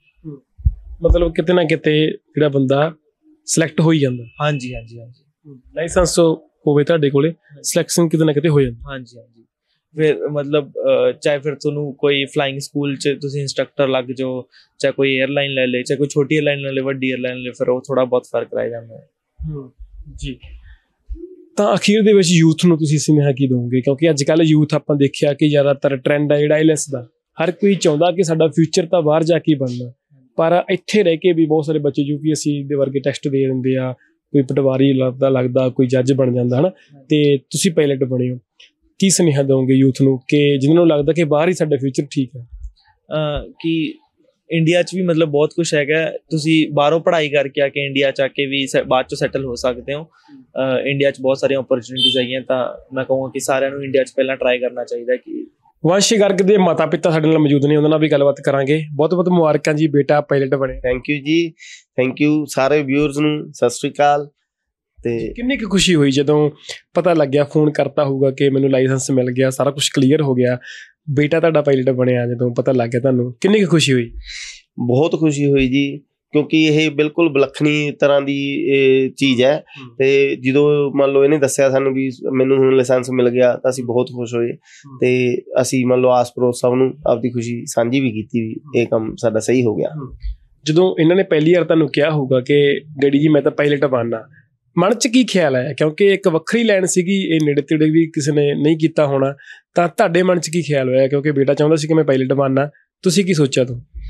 ਮਤਲਬ ਕਿਤੇ ਨਾ ਕਿਤੇ ਜਿਹੜਾ ਬੰਦਾ ਸਿਲੈਕਟ ਹੋ ਹੀ ਜਾਂਦਾ। ਹਾਂਜੀ ਹਾਂਜੀ ਹਾਂਜੀ, ਲਾਇਸੈਂਸ ਹੋਵੇ ਤੁਹਾਡੇ ਕੋਲੇ, ਸਿਲੈਕਸ਼ਨ ਕਿਤੇ ਨਾ ਕਿਤੇ ਹੋ ਜਾਂਦੀ। ਹਾਂਜੀ ਹਾਂਜੀ, ਫਿਰ ਮਤਲਬ ਚਾਹੇ ਫਿਰ ਤੁਹਾਨੂੰ ਕੋਈ ਫਲਾਈਂਗ ਸਕੂਲ 'ਚ ਤੁਸੀਂ ਇੰਸਟਰਕਟਰ ਲੱਗ ਜਾਓ, ਚਾਹੇ ਕੋਈ 에ਅਰਲਾਈਨ ਲੈ ਲੇ, ਚਾਹੇ ਕੋਈ ਛੋਟੀ 에ਅਰਲਾਈਨ ਲੈ ਲੇ, ਵੱਡੀ 에ਅਰਲਾਈਨ ਲੈ, ਫਿਰ ਉਹ ਥੋੜਾ ਬਹੁਤ ਫਰਕ ਰਹਿ ਜਾਂਦਾ ਹੈ। ਜੀ, ਤਾਂ ਅਖੀਰ ਦੇ ਵਿੱਚ ਯੂਥ ਨੂੰ ਤੁਸੀਂ ਸੁਨੇਹਾ ਕੀ ਦਿਓਗੇ? ਕਿਉਂਕਿ ਅੱਜ ਕੱਲ੍ਹ ਯੂਥ ਆਪਾਂ ਦੇਖਿਆ ਕਿ ਜ਼ਿਆਦਾਤਰ ਟ੍ਰੈਂਡ ਹੈ ਜਿਹੜਾ ਆਈਲੈਟਸ ਦਾ, ਹਰ ਕੋਈ ਚਾਹੁੰਦਾ ਕਿ ਸਾਡਾ ਫਿਊਚਰ ਤਾਂ ਬਾਹਰ ਜਾ ਕੇ ਬਣਨਾ, ਪਰ ਇੱਥੇ ਰਹਿ ਕੇ ਵੀ ਬਹੁਤ ਸਾਰੇ ਬੱਚੇ UPSC ਦੇ ਵਰਗੇ ਟੈਸਟ ਦੇ ਦਿੰਦੇ ਆ, ਕੋਈ ਪਟਵਾਰੀ ਲੱਗਦਾ, ਕੋਈ ਜੱਜ ਬਣ ਜਾਂਦਾ ਹੈ ਨਾ, ਤੇ ਤੁਸੀਂ ਪਾਇਲਟ ਬਣੇ ਹੋ, ਕੀ ਸੁਨੇਹਾ ਦਿਓਗੇ ਯੂਥ ਨੂੰ ਕਿ ਜਿਹਨਾਂ ਨੂੰ ਲੱਗਦਾ ਕਿ ਬਾਹਰ ਹੀ ਸਾਡਾ ਫਿਊਚਰ ਠੀਕ ਹੈ? ਕਿ ਇੰਡੀਆ 'ਚ ਵੀ ਮਤਲਬ ਬਹੁਤ ਕੁਛ ਹੈਗਾ, ਤੁਸੀਂ ਬਾਹਰੋਂ ਪੜ੍ਹਾਈ ਕਰਕੇ ਆ ਕੇ ਇੰਡੀਆ 'ਚ ਆ ਕੇ ਵੀ ਬਾਅਦ 'ਚੋਂ ਸੈਟਲ ਹੋ ਸਕਦੇ ਹੋ। ਇੰਡੀਆ 'ਚ ਬਹੁਤ ਸਾਰੀਆਂ ਓਪਰਚੁਨਿਟੀਜ਼ ਹੈਗੀਆਂ, ਤਾਂ ਮੈਂ ਕਹੂੰਗਾ ਕਿ ਸਾਰਿਆਂ ਨੂੰ ਇੰਡੀਆ 'ਚ ਪਹਿਲਾਂ ਟਰਾਈ ਕਰਨਾ ਚਾਹੀਦਾ। ਕਿ ਵੰਸ਼ ਗਰਗ ਦੇ ਮਾਤਾ ਪਿਤਾ ਸਾਡੇ ਨਾਲ ਮੌਜੂਦ ਨੇ, ਉਹਨਾਂ ਨਾਲ ਵੀ ਗੱਲਬਾਤ ਕਰਾਂਗੇ। ਬਹੁਤ ਬਹੁਤ ਮੁਬਾਰਕਾਂ ਜੀ, ਬੇਟਾ ਪਾਇਲਟ ਬਣੇ। ਥੈਂਕ ਯੂ ਜੀ, ਥੈਂਕ ਯੂ ਸਾਰੇ ਵਿਊਅਰਸ ਨੂੰ, ਸਤਿ ਸ਼੍ਰੀ ਅਕਾਲ। ਤੇ ਕਿੰਨੀ ਕੁ ਖੁਸ਼ੀ ਹੋਈ ਜਦੋਂ ਪਤਾ ਲੱਗਿਆ, ਫੋਨ ਕਰਤਾ ਹੋਊਗਾ ਕਿ ਮੈਨੂੰ ਲਾਇਸੈਂਸ ਮਿਲ ਗਿਆ, ਸਾਰਾ ਕੁਝ ਕਲੀਅਰ ਹੋ ਗਿਆ, ਬੇਟਾ ਤੁਹਾਡਾ ਪਾਇਲਟ ਬਣਿਆ, ਜਦੋਂ ਪਤਾ ਲੱਗ ਗਿਆ ਤੁਹਾਨੂੰ ਕਿੰਨੀ ਕੁ ਖੁਸ਼ੀ ਹੋਈ? ਬਹੁਤ ਖੁਸ਼ੀ ਹੋਈ ਜੀ, ਕਿਉਂਕਿ ਇਹ ਬਿਲਕੁਲ ਵਿਲੱਖਣੀ ਤਰ੍ਹਾਂ ਦੀ ਚੀਜ਼ ਹੈ। ਤੇ ਜਦੋਂ ਮੰਨ ਲਓ ਇਹਨੇ ਦੱਸਿਆ ਸਾਨੂੰ ਵੀ ਮੈਨੂੰ ਹੁਣ ਲਾਇਸੈਂਸ ਮਿਲ ਗਿਆ ਤਾਂ ਅਸੀਂ ਬਹੁਤ ਖੁਸ਼ ਹੋਏ, ਤੇ ਅਸੀਂ ਮੰਨ ਲਓ ਆਸ ਪੜੋਸ ਸਭ ਨੂੰ ਆਪਦੀ ਖੁਸ਼ੀ ਸਾਂਝੀ ਵੀ ਕੀਤੀ ਵੀ ਇਹ ਕੰਮ ਸਾਡਾ ਸਹੀ ਹੋ ਗਿਆ। ਜਦੋਂ ਇਹਨਾਂ ਨੇ ਪਹਿਲੀ ਵਾਰ ਤੁਹਾਨੂੰ ਕਿਹਾ ਹੋਊਗਾ ਕਿ ਡੈਡੀ ਜੀ ਮੈਂ ਤਾਂ ਪਾਇਲਟ ਬਣਨਾ, ਮਨ 'ਚ ਕੀ ਖਿਆਲ ਆਇਆ? ਕਿਉਂਕਿ ਇੱਕ ਵੱਖਰੀ ਲਾਈਨ ਸੀਗੀ, ਇਹ ਨੇੜੇ ਤੇੜੇ ਵੀ ਕਿਸੇ ਨੇ ਨਹੀਂ ਕੀਤਾ ਹੋਣਾ, ਤਾਂ ਤੁਹਾਡੇ ਮਨ 'ਚ ਕੀ ਖਿਆਲ ਹੋਇਆ? ਕਿਉਂਕਿ ਬੇਟਾ ਚਾਹੁੰਦਾ ਸੀ ਕਿ ਮੈਂ ਪਾਇਲਟ ਬਣਨਾ, ਤੁਸੀਂ ਕੀ ਸੋਚਿਆ?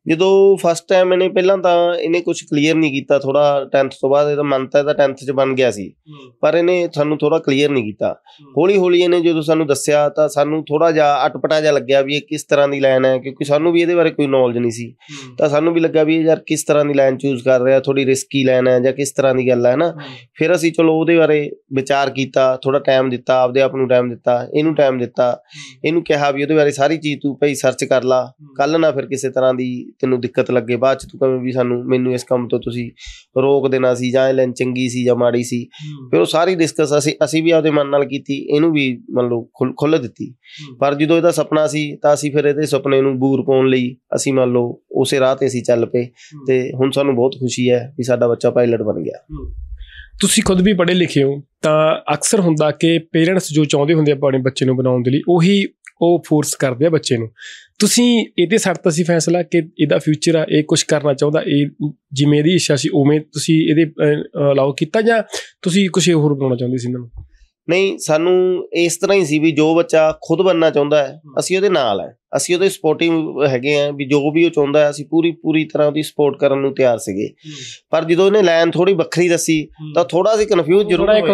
ਜਦੋਂ ਫਸਟ ਟਾਈਮ ਇਹਨੇ ਪਹਿਲਾਂ ਤਾਂ ਇਹਨੇ ਕੁਝ ਕਲੀਅਰ ਨਹੀਂ ਕੀਤਾ, ਥੋੜਾ 10th ਤੋਂ ਬਾਅਦ ਇਹਦਾ ਮਨ ਤਾਂ ਇਹਦਾ 10th 'ਚ ਬਣ ਗਿਆ ਸੀ, ਪਰ ਇਹਨੇ ਸਾਨੂੰ ਥੋੜਾ ਕਲੀਅਰ ਨਹੀਂ ਕੀਤਾ। ਹੌਲੀ ਹੌਲੀ ਇਹਨੇ ਜਦੋਂ ਸਾਨੂੰ ਦੱਸਿਆ ਤਾਂ ਸਾਨੂੰ ਥੋੜਾ ਜਿਹਾ ਅਟਪਟਾ ਜਿਹਾ ਲੱਗਿਆ ਵੀ ਇਹ ਕਿਸ ਤਰ੍ਹਾਂ ਦੀ ਲਾਈਨ ਹੈ, ਕਿਉਂਕਿ ਸਾਨੂੰ ਵੀ ਇਹਦੇ ਬਾਰੇ ਕੋਈ ਨੌਲੇਜ ਨਹੀਂ ਸੀ। ਤਾਂ ਸਾਨੂੰ ਵੀ ਲੱਗਾ ਵੀ ਇਹ ਯਾਰ ਕਿਸ ਤਰ੍ਹਾਂ ਦੀ ਲਾਈਨ ਚੂਜ਼ ਕਰ ਰਿਹਾ, ਥੋੜੀ ਰਿਸਕੀ ਲਾਈਨ ਹੈ ਜਾਂ ਕਿਸ ਤਰ੍ਹਾਂ ਦੀ ਗੱਲ ਹੈ ਨਾ। ਫਿਰ ਅਸੀਂ ਚਲੋ ਉਹਦੇ ਬਾਰੇ ਵਿਚਾਰ ਕੀਤਾ, ਥੋੜਾ ਟਾਈਮ ਦਿੱਤਾ, ਆਪਦੇ ਆਪ ਨੂੰ ਟਾਈਮ ਦਿੱਤਾ, ਇਹਨੂੰ ਟਾਈਮ ਦਿੱਤਾ, ਇਹਨੂੰ ਕਿਹਾ ਵੀ ਉਹਦੇ ਬਾਰੇ ਸਾਰੀ ਚੀਜ਼ ਤੂੰ ਭਾਈ ਸਰਚ ਕਰ ਲਾ, ਕੱਲ ਨਾ ਫਿਰ ਕਿਸੇ ਤਰ੍ਹਾਂ ਦੀ ਤੈਨੂੰ ਦਿੱਕਤ ਲੱਗੇ ਬਾਅਦ ਚ ਤੂੰ ਕਵੇਂ ਵੀ ਮੈਨੂੰ ਇਸ ਕੰਮ ਤੋਂ ਤੁਸੀਂ ਰੋਕ ਦੇਣਾ ਸੀ ਜਾਂ ਇਹ ਲਾਈਨ ਚੰਗੀ ਸੀ ਜਾਂ ਮਾੜੀ ਸੀ। ਫਿਰ ਉਹ ਸਾਰੀ ਡਿਸਕਸ ਅਸੀਂ ਵੀ ਆਪਦੇ ਮਨ ਨਾਲ ਕੀਤੀ, ਇਹਨੂੰ ਵੀ ਮੰਨ ਲਓ ਖੁੱਲ੍ਹ ਦਿੱਤੀ। ਪਰ ਜਦੋਂ ਇਹਦਾ ਸੁਪਨਾ ਸੀ ਤਾਂ ਅਸੀਂ ਫਿਰ ਇਹਦੇ ਸੁਪਨੇ ਨੂੰ ਬੂਰ ਪਾਉਣ ਲਈ ਅਸੀਂ ਮੰਨ ਲਓ ਉਸੇ ਰਾਹ ਤੇ ਅਸੀਂ ਚੱਲ ਪਏ, ਤੇ ਹੁਣ ਸਾਨੂੰ ਬਹੁਤ ਖੁਸ਼ੀ ਹੈ ਵੀ ਸਾਡਾ ਬੱਚਾ ਪਾਇਲਟ ਬਣ ਗਿਆ। ਤੁਸੀਂ ਖੁਦ ਵੀ ਪੜ੍ਹੇ ਲਿਖੇ ਹੋ, ਤਾਂ ਅਕਸਰ ਹੁੰਦਾ ਕਿ ਪੇਰੈਂਟਸ ਜੋ ਚਾਹੁੰਦੇ ਹੁੰਦੇ ਆਪਣੇ ਬੱਚੇ ਨੂੰ ਬਣਾਉਣ ਦੇ ਲਈ ਉਹੀ ਉਹ ਫੋਰਸ ਕਰਦੇ ਆ ਬੱਚੇ ਨੂੰ। ਤੁਸੀਂ ਇਹਦੇ ਸੱਟ ਸੀ ਫੈਸਲਾ ਕਿ ਇਹਦਾ ਫਿਊਚਰ ਆ, ਇਹ ਕੁਛ ਕਰਨਾ ਚਾਹੁੰਦਾ, ਇਹ ਜਿਵੇਂ ਇਹਦੀ ਇੱਛਾ ਸੀ ਉਵੇਂ ਤੁਸੀਂ ਇਹਦੇ ਅਲਾਓ ਕੀਤਾ, ਜਾਂ ਤੁਸੀਂ ਕੁਛ ਹੋਰ ਬਣਾਉਣਾ ਚਾਹੁੰਦੇ ਸੀ ਇਹਨਾਂ ਨੂੰ? ਨਹੀਂ, ਸਾਨੂੰ ਇਸ ਤਰ੍ਹਾਂ ਹੀ ਸੀ ਵੀ ਜੋ ਬੱਚਾ ਖੁਦ ਬਣਨਾ ਚਾਹੁੰਦਾ ਹੈ ਅਸੀਂ ਉਹਦੇ ਨਾਲ ਹੈ, ਅਸੀਂ ਉਹਦੇ ਸਪੋਰਟਿਵ ਹੈਗੇ ਆ, ਵੀ ਜੋ ਵੀ ਉਹ ਚਾਹੁੰਦਾ ਹੈ ਅਸੀਂ ਪੂਰੀ ਤਰ੍ਹਾਂ ਉਹਦੀ ਸਪੋਰਟ ਕਰਨ ਨੂੰ ਤਿਆਰ ਸੀਗੇ। ਪਰ ਜਦੋਂ ਇਹਨੇ ਲਾਈਨ ਥੋੜੀ ਵੱਖਰੀ ਦੱਸੀ ਤਾਂ ਥੋੜਾ ਅਸੀਂ ਕਨਫਿਊਜ਼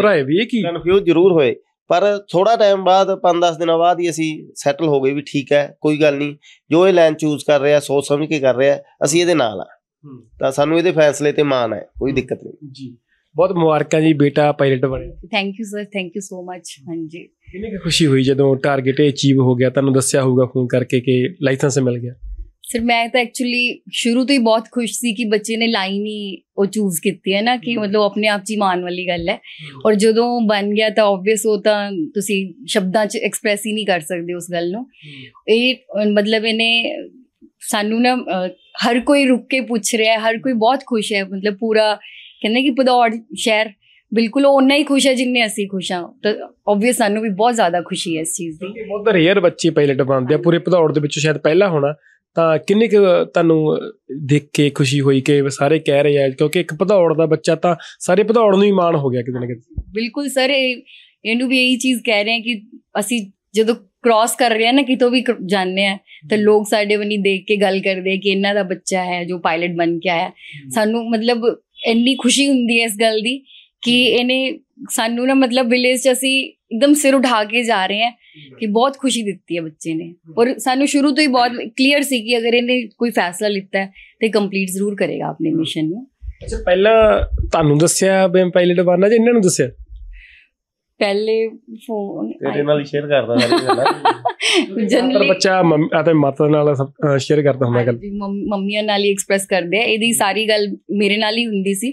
ਜ਼ਰੂਰ ਹੋਏ, ਪਰ ਥੋੜਾ ਟਾਈਮ ਬਾਅਦ 5-10 ਦਿਨਾਂ ਬਾਅਦ ਹੀ ਅਸੀਂ ਸੈਟਲ ਹੋ ਗਏ ਵੀ ਠੀਕ ਹੈ, ਕੋਈ ਗੱਲ ਨਹੀਂ, ਜੋ ਇਹ ਲਾਈਨ ਚੂਜ਼ ਕਰ ਰਿਹਾ ਸੋਚ ਸਮਝ ਕੇ ਕਰ ਰਿਹਾ, ਅਸੀਂ ਇਹਦੇ ਨਾਲ ਆ। ਤਾਂ ਸਾਨੂੰ ਇਹਦੇ ਫੈਸਲੇ ਤੇ ਮਾਣ ਹੈ, ਕੋਈ ਦਿੱਕਤ ਨਹੀਂ ਜੀ। ਬਹੁਤ ਮੁਬਾਰਕਾਂ ਜੀ, ਬੇਟਾ ਪਾਇਲਟ ਬਣਿਆ। Thank you sir, thank you so much. ਹਾਂਜੀ, ਕਿੰਨੀ ਕੁ ਖੁਸ਼ੀ ਹੋਈ ਜਦੋਂ ਟਾਰਗੇਟ ਅਚੀਵ ਹੋ ਗਿਆ, ਤੁਹਾਨੂੰ ਦੱਸਿਆ ਹੋਊਗਾ ਫੋਨ ਕਰਕੇ ਕਿ ਲਾਇਸੈਂਸ ਮਿਲ ਗਿਆ? ਸਰ ਮੈਂ ਤਾਂ ਐਕਚੁਅਲੀ ਸ਼ੁਰੂ ਤੋਂ ਹੀ ਬਹੁਤ ਖੁਸ਼ ਸੀ ਕਿ ਬੱਚੇ ਨੇ ਲਾਈਨ ਹੀ ਉਹ ਚੂਜ਼ ਕੀਤੀ ਹੈ ਨਾ, ਕਿ ਮਤਲਬ ਆਪਣੇ ਆਪ 'ਚ ਹੀ ਮਾਣ ਵਾਲੀ ਗੱਲ ਹੈ। ਔਰ ਜਦੋਂ ਬਣ ਗਿਆ ਤਾਂ ਓਬਵੀਅਸ ਉਹ ਤਾਂ ਤੁਸੀਂ ਸ਼ਬਦਾਂ 'ਚ ਐਕਸਪ੍ਰੈਸ ਹੀ ਨਹੀਂ ਕਰ ਸਕਦੇ ਉਸ ਗੱਲ ਨੂੰ। ਇਹ ਮਤਲਬ ਇਹਨੇ ਸਾਨੂੰ ਨਾ ਹਰ ਕੋਈ ਰੁਕ ਕੇ ਪੁੱਛ ਰਿਹਾ ਹੈ, ਹਰ ਕੋਈ ਬਹੁਤ ਖੁਸ਼ ਹੈ, ਮਤਲਬ ਪੂਰਾ ਕਹਿੰਦੇ ਕਿ ਭਦੌੜ ਸ਼ਹਿਰ ਬਿਲਕੁਲ ਓਨਾ ਹੀ ਖੁਸ਼ ਹੈ ਜਿੰਨੇ ਅਸੀਂ ਖੁਸ਼ ਹਾਂ। ਤਾਂ ਓਬਵੀਅਸ ਸਾਨੂੰ ਵੀ ਬਹੁਤ ਜ਼ਿਆਦਾ ਖੁਸ਼ੀ ਹੈ ਇਸ ਚੀਜ਼ ਦੀ। ਬਹੁਤ ਰੇਅਰ ਬੱਚੇ ਪਾਇਲਟ ਬਣਦੇ ਆ ਪੂਰੇ ਭਦੌੜ ਦੇ ਵਿੱਚੋਂ, ਸ਼ਾਇਦ ਪਹਿਲਾ ਹੋਣਾ। ਤਾਂ ਕਿੰਨੀ ਕੁ ਤੁਹਾਨੂੰ ਦੇਖ ਕੇ ਖੁਸ਼ੀ ਹੋਈ ਕਿ ਸਾਰੇ ਕਹਿ ਰਹੇ ਆ, ਕਿਉਂਕਿ ਇੱਕ ਭਦੌੜ ਦਾ ਬੱਚਾ ਤਾਂ ਸਾਰੇ ਭਦੌੜ ਨੂੰ ਹੀ ਮਾਣ ਹੋ ਗਿਆ ਕਿਤੇ ਨਾ ਕਿਤੇ? ਬਿਲਕੁਲ ਸਰ, ਇਹਨੂੰ ਵੀ ਇਹੀ ਚੀਜ਼ ਕਹਿ ਰਹੇ ਆ ਕਿ ਅਸੀਂ ਜਦੋਂ ਕ੍ਰਾਸ ਕਰ ਰਹੇ ਹਾਂ ਨਾ, ਕਿਤੋਂ ਵੀ ਜਾਂਦੇ ਆ ਤਾਂ ਲੋਕ ਸਾਡੇ ਵੱਲ ਦੇਖ ਕੇ ਗੱਲ ਕਰਦੇ ਕਿ ਇਹਨਾਂ ਦਾ ਬੱਚਾ ਹੈ ਜੋ ਪਾਇਲਟ ਬਣ ਕੇ ਆਇਆ। ਸਾਨੂੰ ਮਤਲਬ ਇੰਨੀ ਖੁਸ਼ੀ ਹੁੰਦੀ ਹੈ ਇਸ ਗੱਲ ਦੀ ਕਿ ਇਹਨੇ ਸਾਨੂੰ ਨਾ ਮਤਲਬ ਵਿਲੇਜ 'ਚ ਅਸੀਂ ਇੱਕਦਮ ਸਿਰ ਉਠਾ ਕੇ ਜਾ ਰਹੇ ਹਾਂ ਕਿ ਬਹੁਤ ਖੁਸ਼ੀ ਦਿੱਤੀ ਹੈ ਬੱਚੇ ਨੇ। ਔਰ ਸਾਨੂੰ ਸ਼ੁਰੂ ਤੋਂ ਹੀ ਬਹੁਤ ਕਲੀਅਰ ਸੀ ਕਿ ਅਗਰ ਇਹਨੇ ਕੋਈ ਫੈਸਲਾ ਲਿੱਤਾ ਹੈ ਤੇ ਕੰਪਲੀਟ ਜ਼ਰੂਰ ਕਰੇਗਾ ਆਪਣੇ ਮਿਸ਼ਨ ਨੂੰ। ਅੱਛਾ, ਪਹਿਲਾਂ ਤੁਹਾਨੂੰ ਦੱਸਿਆ ਵੀ ਪਾਇਲਟ ਬਣਨਾ ਜਾਂ ਇਹਨਾਂ ਨੂੰ ਦੱਸਿਆ? ਪਹਿਲੇ ਫੋਨ ਤੇਰੇ ਨਾਲ ਹੀ ਸ਼ੇਅਰ ਕਰਦਾ ਸਾਰੀ ਗੱਲਾਂ। ਜਨਰਲੀ ਬੱਚਾ ਅਤੇ ਮਾਤਾ ਨਾਲ ਸ਼ੇਅਰ ਕਰਦਾ ਹੁੰਦਾ ਗੱਲ, ਮੰਮੀਆਂ ਨਾਲ ਹੀ ਐਕਸਪ੍ਰੈਸ ਕਰਦੇ ਆ। ਇਹਦੀ ਸਾਰੀ ਗੱਲ ਮੇਰੇ ਨਾਲ ਹੀ ਹੁੰਦੀ ਸੀ।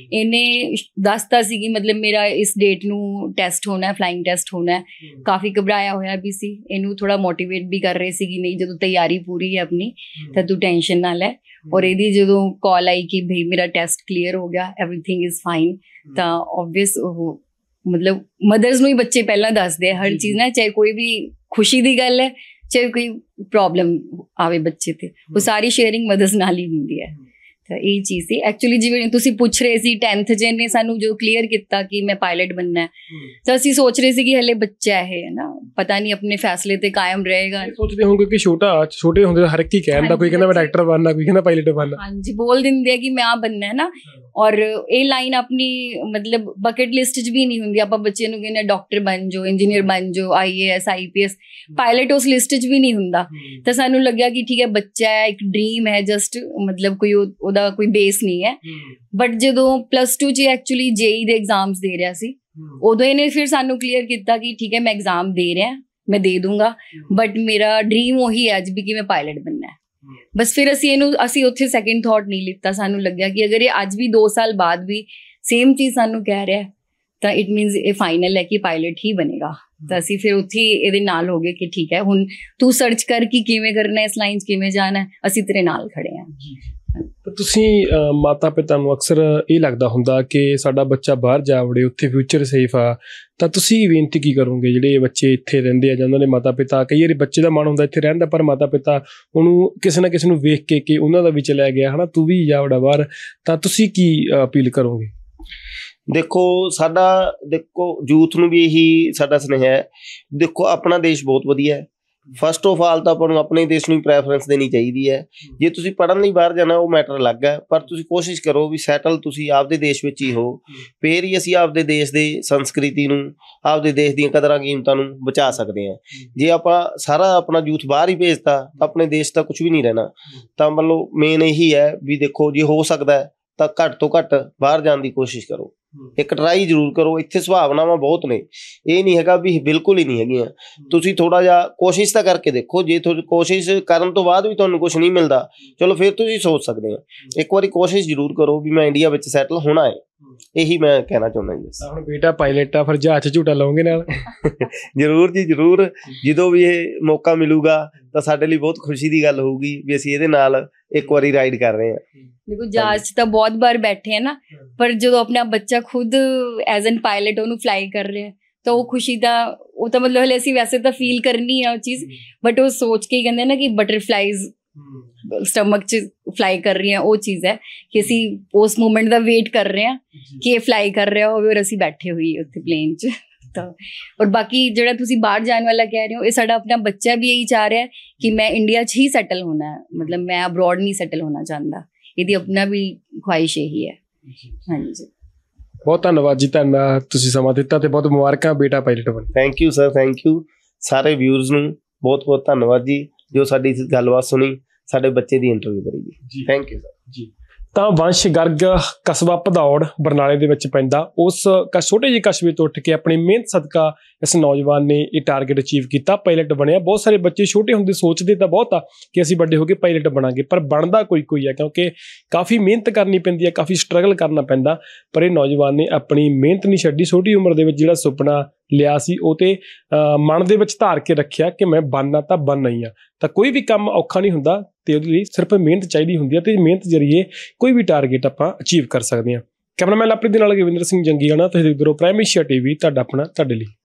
ਇਹਨੇ ਦੱਸਤਾ ਸੀ ਕਿ ਮਤਲਬ ਮੇਰਾ ਇਸ ਡੇਟ ਨੂੰ ਟੈਸਟ ਹੋਣਾ ਹੈ, ਫਲਾਈਂਗ ਟੈਸਟ ਹੋਣਾ ਹੈ। ਕਾਫੀ ਘਬਰਾਇਆ ਹੋਇਆ ਵੀ ਸੀ, ਇਹਨੂੰ ਥੋੜਾ ਮੋਟੀਵੇਟ ਵੀ ਕਰ ਰਹੇ ਸੀ ਕਿ ਨਹੀਂ ਜਦੋਂ ਤਿਆਰੀ ਪੂਰੀ ਹੈ ਆਪਣੀ ਤਾਂ ਤੂੰ ਟੈਨਸ਼ਨ ਨਾ ਲੈ। ਔਰ ਇਹਦੀ ਜਦੋਂ ਕਾਲ ਆਈ ਕਿ ਭਈ ਮੇਰਾ ਟੈਸਟ ਕਲੀਅਰ ਹੋ ਗਿਆ, ਐਵਰੀਥਿੰਗ ਇਜ਼ ਫਾਈਨ, ਤਾਂ ਓਬਵੀਅਸ ਉਹ ਮਤਲਬ ਮਦਰਸ ਨੂੰ ਹੀ ਬੱਚੇ ਪਹਿਲਾਂ ਦੱਸਦੇ ਆ ਹਰ ਚੀਜ਼ ਨਾ, ਚਾਹੇ ਕੋਈ ਵੀ ਖੁਸ਼ੀ ਦੀ ਗੱਲ ਹੈ ਚਾਹੇ ਕੋਈ ਪ੍ਰੋਬਲਮ ਆਵੇ ਬੱਚੇ ਤੇ, ਉਹ ਸਾਰੀ ਸ਼ੇਅਰਿੰਗ ਮਦਰਸ ਨਾਲ ਹੀ ਹੁੰਦੀ ਹੈ। ਤਾਂ ਇਹ ਚੀਜ਼ ਸੀ ਐਕਚੁਅਲੀ। ਜਿਵੇਂ ਤੁਸੀਂ ਪੁੱਛ ਰਹੇ ਸੀ 10th 'ਚ ਨੇ ਸਾਨੂੰ ਜੋ ਕਲੀਅਰ ਕੀਤਾ ਕਿ ਮੈਂ ਪਾਇਲਟ ਬਣਨਾ ਹੈ, ਤਾਂ ਅਸੀਂ ਸੋਚ ਰਹੇ ਸੀ ਕਿ ਹਲੇ ਬੱਚਾ ਹੈ ਨਾ, ਪਤਾ ਨਹੀਂ ਆਪਣੇ ਫੈਸਲੇ ਤੇ ਕਾਇਮ ਰਹੇਗਾ। ਸੋਚਦੇ ਹੋਗੇ ਕਿ ਛੋਟੇ ਹੁੰਦੇ ਹਰ ਇੱਕ ਹੀ ਕਹਿੰਦਾ, ਕੋਈ ਕਹਿੰਦਾ ਮੈਂ ਡਾਕਟਰ ਬਣਨਾ, ਕੋਈ ਕਹਿੰਦਾ ਪਾਇਲਟ ਬਣਨਾ। ਹਾਂਜੀ, ਬੋਲ ਦਿੰਦੇ ਆ ਕਿ ਮੈਂ ਆ ਬਣਨਾ ਹੈ ਨਾ। ਔਰ ਇਹ ਲਾਈਨ ਆਪਣੀ ਮਤਲਬ ਬਕਟ ਲਿਸਟ 'ਚ ਵੀ ਨਹੀਂ ਹੁੰਦੀ। ਆਪਾਂ ਬੱਚੇ ਨੂੰ ਕਹਿੰਦੇ ਡਾਕਟਰ ਬਣ ਜਾਓ, ਇੰਜੀਨੀਅਰ ਬਣ ਜਾਓ, IAS IPS, ਪਾਇਲਟ ਉਸ ਲਿਸਟ 'ਚ ਵੀ ਨਹੀਂ ਹੁੰਦਾ। ਤਾਂ ਸਾਨੂੰ ਲੱਗਿਆ ਕਿ ਠੀਕ ਹੈ ਬੱਚਾ ਹੈ, ਇੱਕ ਡ੍ਰੀਮ ਹੈ ਜਸਟ, ਮਤਲਬ ਕੋਈ ਉਹਦਾ ਕੋਈ ਬੇਸ ਨਹੀਂ ਹੈ। ਬਟ ਜਦੋਂ +2 'ਚ ਐਕਚੁਅਲੀ JEE ਦੇ ਐਗਜ਼ਾਮਸ ਦੇ ਰਿਹਾ ਸੀ, ਉਦੋਂ ਇਹਨੇ ਫਿਰ ਸਾਨੂੰ ਕਲੀਅਰ ਕੀਤਾ ਕਿ ਠੀਕ ਹੈ ਮੈਂ ਐਗਜ਼ਾਮ ਦੇ ਰਿਹਾ, ਮੈਂ ਦੇ ਦੂੰਗਾ, ਬਟ ਮੇਰਾ ਡ੍ਰੀਮ ਉਹੀ ਹੈ ਅੱਜ ਵੀ ਕਿ ਮੈਂ ਪਾਇਲਟ ਬਣਨਾ ਹੈ। ਬਸ ਫਿਰ ਅਸੀਂ ਉੱਥੇ ਸੈਕਿੰਡ ਥਾਟ ਨਹੀਂ ਲਿੱਤਾ। ਸਾਨੂੰ ਲੱਗਿਆ ਕਿ ਅਗਰ ਇਹ ਅੱਜ ਵੀ 2 ਸਾਲ ਬਾਅਦ ਵੀ ਸੇਮ ਚੀਜ਼ ਸਾਨੂੰ ਕਹਿ ਰਿਹਾ ਤਾਂ ਇਟ ਮੀਨਸ ਇਹ ਫਾਈਨਲ ਹੈ ਕਿ ਪਾਇਲਟ ਹੀ ਬਣੇਗਾ। ਤਾਂ ਅਸੀਂ ਫਿਰ ਉੱਥੇ ਇਹਦੇ ਨਾਲ ਹੋ ਗਏ ਕਿ ਠੀਕ ਹੈ ਹੁਣ ਤੂੰ ਸਰਚ ਕਰ ਕਿ ਕਿਵੇਂ ਕਰਨਾ, ਇਸ ਲਾਈਨ 'ਚ ਕਿਵੇਂ ਜਾਣਾ, ਅਸੀਂ ਤੇਰੇ ਨਾਲ ਖੜੇ ਹਾਂ। ਤੁਸੀਂ ਮਾਤਾ ਪਿਤਾ ਨੂੰ ਅਕਸਰ ਇਹ ਲੱਗਦਾ ਹੁੰਦਾ ਕਿ ਸਾਡਾ ਬੱਚਾ ਬਾਹਰ ਜਾ ਵੜੇ, ਉੱਥੇ ਫਿਊਚਰ ਸੇਫ ਆ, ਤਾਂ ਤੁਸੀਂ ਬੇਨਤੀ ਕੀ ਕਰੋਗੇ ਜਿਹੜੇ ਬੱਚੇ ਇੱਥੇ ਰਹਿੰਦੇ ਆ ਜਾਂ ਉਹਨਾਂ ਦੇ ਮਾਤਾ ਪਿਤਾ, ਕਈ ਵਾਰੀ ਬੱਚੇ ਦਾ ਮਨ ਹੁੰਦਾ ਇੱਥੇ ਰਹਿਣ ਦਾ ਪਰ ਮਾਤਾ ਪਿਤਾ ਉਹਨੂੰ ਕਿਸੇ ਨਾ ਕਿਸੇ ਨੂੰ ਵੇਖ ਕੇ ਕਿ ਉਹਨਾਂ ਦਾ ਵੀ ਚਲਿਆ ਗਿਆ ਹੈ ਨਾ, ਤੂੰ ਵੀ ਜਾ ਵੜਾ ਬਾਹਰ, ਤਾਂ ਤੁਸੀਂ ਕੀ ਅਪੀਲ ਕਰੋਗੇ? ਦੇਖੋ ਯੂਥ ਨੂੰ ਵੀ ਇਹੀ ਸਾਡਾ ਸੁਨੇਹਾ ਹੈ। ਦੇਖੋ ਆਪਣਾ ਦੇਸ਼ ਬਹੁਤ ਵਧੀਆ ਹੈ, ਫਸਟ ਆਫ ਆਲ ਤਾਂ ਆਪਾਂ ਨੂੰ ਆਪਣੇ ਦੇਸ਼ ਨੂੰ ਪ੍ਰੈਫਰੈਂਸ ਦੇਣੀ ਚਾਹੀਦੀ ਹੈ। ਜੇ ਤੁਸੀਂ ਪੜ੍ਹਨ ਲਈ ਬਾਹਰ ਜਾਣਾ ਉਹ ਮੈਟਰ ਅਲੱਗ ਹੈ, ਪਰ ਤੁਸੀਂ ਕੋਸ਼ਿਸ਼ ਕਰੋ ਵੀ ਸੈਟਲ ਤੁਸੀਂ ਆਪਦੇ ਦੇਸ਼ ਵਿੱਚ ਹੀ ਹੋ, ਫੇਰ ਹੀ ਅਸੀਂ ਆਪਦੇ ਦੇਸ਼ ਦੇ ਸੰਸਕ੍ਰਿਤੀ ਨੂੰ, ਆਪਦੇ ਦੇਸ਼ ਦੀਆਂ ਕਦਰਾਂ ਕੀਮਤਾਂ ਨੂੰ ਬਚਾ ਸਕਦੇ ਹਾਂ। ਜੇ ਆਪਾਂ ਸਾਰਾ ਆਪਣਾ ਯੂਥ ਬਾਹਰ ਹੀ ਭੇਜਤਾ ਤਾਂ ਆਪਣੇ ਦੇਸ਼ ਦਾ ਕੁਝ ਵੀ ਨਹੀਂ ਰਹਿਣਾ। ਤਾਂ ਮਤਲਬ ਮੇਨ ਇਹੀ ਹੈ ਵੀ ਦੇਖੋ, ਜੇ ਹੋ ਸਕਦਾ ਤਾਂ ਘੱਟ ਤੋਂ ਘੱਟ ਬਾਹਰ ਜਾਣ ਦੀ ਕੋਸ਼ਿਸ਼ ਕਰੋ, ਇੱਕ ਟਰਾਈ ਜ਼ਰੂਰ ਕਰੋ। ਇੱਥੇ ਸੁਭਾਵਨਾਵਾਂ ਬਹੁਤ ਨੇ, ਇਹ ਨਹੀਂ ਹੈਗਾ ਵੀ ਬਿਲਕੁਲ ਹੀ ਨਹੀਂ ਹੈਗੀਆਂ। ਤੁਸੀਂ ਥੋੜਾ ਜਿਹਾ ਕੋਸ਼ਿਸ਼ ਤਾਂ ਕਰਕੇ ਦੇਖੋ, ਜੇ ਤੁਸੀਂ ਕੋਸ਼ਿਸ਼ ਕਰਨ ਤੋਂ ਬਾਅਦ ਵੀ ਤੁਹਾਨੂੰ ਕੁਝ ਨਹੀਂ ਮਿਲਦਾ, ਚਲੋ ਫਿਰ ਤੁਸੀਂ ਸੋਚ ਸਕਦੇ ਹੋ। ਇੱਕ ਵਾਰੀ ਕੋਸ਼ਿਸ਼ ਜ਼ਰੂਰ ਕਰੋ ਵੀ ਮੈਂ ਇੰਡੀਆ ਵਿੱਚ ਸੈਟਲ ਹੋਣਾ ਹੈ, ਇਹੀ ਮੈਂ ਕਹਿਣਾ ਚਾਹੁੰਦਾ ਜੀ। ਹੁਣ ਬੇਟਾ ਪਾਇਲਟ ਆ, ਫਿਰ ਜਹਾਜ਼ 'ਚ ਝੂਟਾ ਲਾਉਂਗੇ ਨਾਲ? ਜ਼ਰੂਰ ਜੀ ਜ਼ਰੂਰ, ਜਦੋਂ ਵੀ ਇਹ ਮੌਕਾ ਮਿਲੂਗਾ ਤਾਂ ਸਾਡੇ ਲਈ ਬਹੁਤ ਖੁਸ਼ੀ ਦੀ ਗੱਲ ਹੋਊਗੀ ਵੀ ਅਸੀਂ ਇਹਦੇ ਨਾਲ ਇੱਕ ਵਾਰੀ ਰਾਈਡ ਕਰ ਰਹੇ ਹਾਂ। देखो जहाज तो बहुत बार बैठे हैं ना, पर जो अपना बच्चा खुद एज एन पायलट ਉਹਨੂੰ ਫਲਾਈ ਕਰ ਰਿਹਾ ਤਾਂ ਉਹ ਖੁਸ਼ੀ ਦਾ ਉਹ ਤਾਂ ਮਤਲਬ ਹਲੇ ਅਸੀਂ ਵੈਸੇ ਤਾਂ ਫੀਲ ਕਰਨੀ ਆ ਉਹ ਚੀਜ਼, ਬਟ ਉਹ ਸੋਚ ਕੇ ਹੀ ਕਹਿੰਦੇ ਨਾ ਕਿ ਬਟਰਫਲਾਈਜ਼ ਸਟਮਕ 'ਚ ਫਲਾਈ ਕਰ ਰਹੀਆਂ, ਉਹ ਚੀਜ਼ ਹੈ ਕਿ ਅਸੀਂ ਉਸ ਮੂਮੈਂਟ ਦਾ ਵੇਟ ਕਰ ਰਹੇ ਹਾਂ ਕਿ ਇਹ ਫਲਾਈ ਕਰ ਰਿਹਾ ਹੋਵੇ ਔਰ ਅਸੀਂ ਬੈਠੇ ਹੋਈਏ ਉੱਥੇ ਪਲੇਨ 'ਚ। ਤਾਂ ਔਰ ਬਾਕੀ ਜਿਹੜਾ ਤੁਸੀਂ ਬਾਹਰ ਜਾਣ ਵਾਲਾ ਕਹਿ ਰਹੇ ਹੋ, ਇਹ ਸਾਡਾ ਆਪਣਾ ਬੱਚਾ ਵੀ ਇਹੀ ਚਾਹ ਰਿਹਾ ਕਿ ਮੈਂ ਇੰਡੀਆ 'ਚ ਹੀ ਸੈਟਲ ਹੋਣਾ ਹੈ, ਮਤਲਬ ਮੈਂ ਅਬਰੋਡ ਨਹੀਂ ਸੈਟਲ ਹੋਣਾ ਚਾਹੁੰਦਾ। ਇਹਦੀ ਆਪਣਾ ਵੀ ਖੁਆਇਸ਼ ਇਹੀ ਹੈ। ਹਾਂਜੀ, ਬਹੁਤ ਧੰਨਵਾਦ ਜੀ, ਧੰਨਵਾਦ ਤੁਸੀਂ ਸਮਾਂ ਦਿੱਤਾ ਤੇ ਬਹੁਤ ਮੁਬਾਰਕਾਂ ਬੇਟਾ ਪਾਇਲਟ ਬਣ। Thank you sir, thank you. ਸਾਰੇ ਵਿਊਅਰਸ ਨੂੰ ਬਹੁਤ ਬਹੁਤ ਧੰਨਵਾਦ ਜੀ ਜੋ ਸਾਡੀ ਗੱਲਬਾਤ ਸੁਣੀ, ਸਾਡੇ ਬੱਚੇ ਦੀ ਇੰਟਰਵਿਊ ਕਰੀ ਜੀ। ਥੈਂਕ ਯੂ ਸਰ ਜੀ। ਤਾਂ ਵੰਸ਼ ਗਰਗ ਕਸਬਾ ਭਦੌੜ ਬਰਨਾਲੇ ਦੇ ਵਿੱਚ ਪੈਂਦਾ, ਉਸ ਛੋਟੇ ਜਿਹੇ ਕਸਬੇ ਤੋਂ ਉੱਠ ਕੇ ਆਪਣੀ ਮਿਹਨਤ ਸਦਕਾ ਇਸ ਨੌਜਵਾਨ ਨੇ ਇਹ ਟਾਰਗੇਟ ਅਚੀਵ ਕੀਤਾ, ਪਾਇਲਟ ਬਣਿਆ। ਬਹੁਤ ਸਾਰੇ ਬੱਚੇ ਛੋਟੇ ਹੁੰਦੇ ਸੋਚਦੇ ਤਾਂ ਬਹੁਤ ਆ ਕਿ ਅਸੀਂ ਵੱਡੇ ਹੋ ਕੇ ਪਾਇਲਟ ਬਣਾਂਗੇ, ਪਰ ਬਣਦਾ ਕੋਈ ਹੈ, ਕਿਉਂਕਿ ਕਾਫੀ ਮਿਹਨਤ ਕਰਨੀ ਪੈਂਦੀ ਹੈ, ਕਾਫੀ ਸਟਰਗਲ ਕਰਨਾ ਪੈਂਦਾ। ਪਰ ਇਹ ਨੌਜਵਾਨ ਨੇ ਆਪਣੀ ਮਿਹਨਤ ਨਹੀਂ ਛੱਡੀ, ਛੋਟੀ ਉਮਰ ਦੇ ਵਿੱਚ ਜਿਹੜਾ ਸੁਪਨਾ ਲਿਆ ਸੀ ਉਹ ਤੇ ਮਨ ਦੇ ਵਿੱਚ ਧਾਰ ਕੇ ਰੱਖਿਆ ਕਿ ਮੈਂ ਬਣਨਾ ਤਾਂ ਬਣਨਾ ਹੀ ਆ। ਤਾਂ ਕੋਈ ਵੀ ਕੰਮ ਔਖਾ ਨਹੀਂ ਹੁੰਦਾ ਤੇ ਉਹਦੇ ਲਈ ਸਿਰਫ ਮਿਹਨਤ ਚਾਹੀਦੀ ਹੁੰਦੀ ਹੈ, ਤੇ ਮਿਹਨਤ ਜ਼ਰੀਏ ਕੋਈ ਵੀ ਟਾਰਗੇਟ ਆਪਾਂ ਅਚੀਵ ਕਰ ਸਕਦੇ ਹਾਂ। ਕੈਮਰਾਮੈਨ ਲਵਪ੍ਰੀਤ ਦੇ ਨਾਲ ਗਵਿੰਦਰ ਸਿੰਘ ਜੰਗੀਆਣਾ, ਤੁਸੀਂ ਦੇਖਦੇ ਰਹੋ ਪ੍ਰਾਈਮ ਏਸ਼ੀਆ ਟੀਵੀ, ਤੁਹਾਡਾ ਆਪਣਾ ਤੁਹਾਡੇ ਲਈ।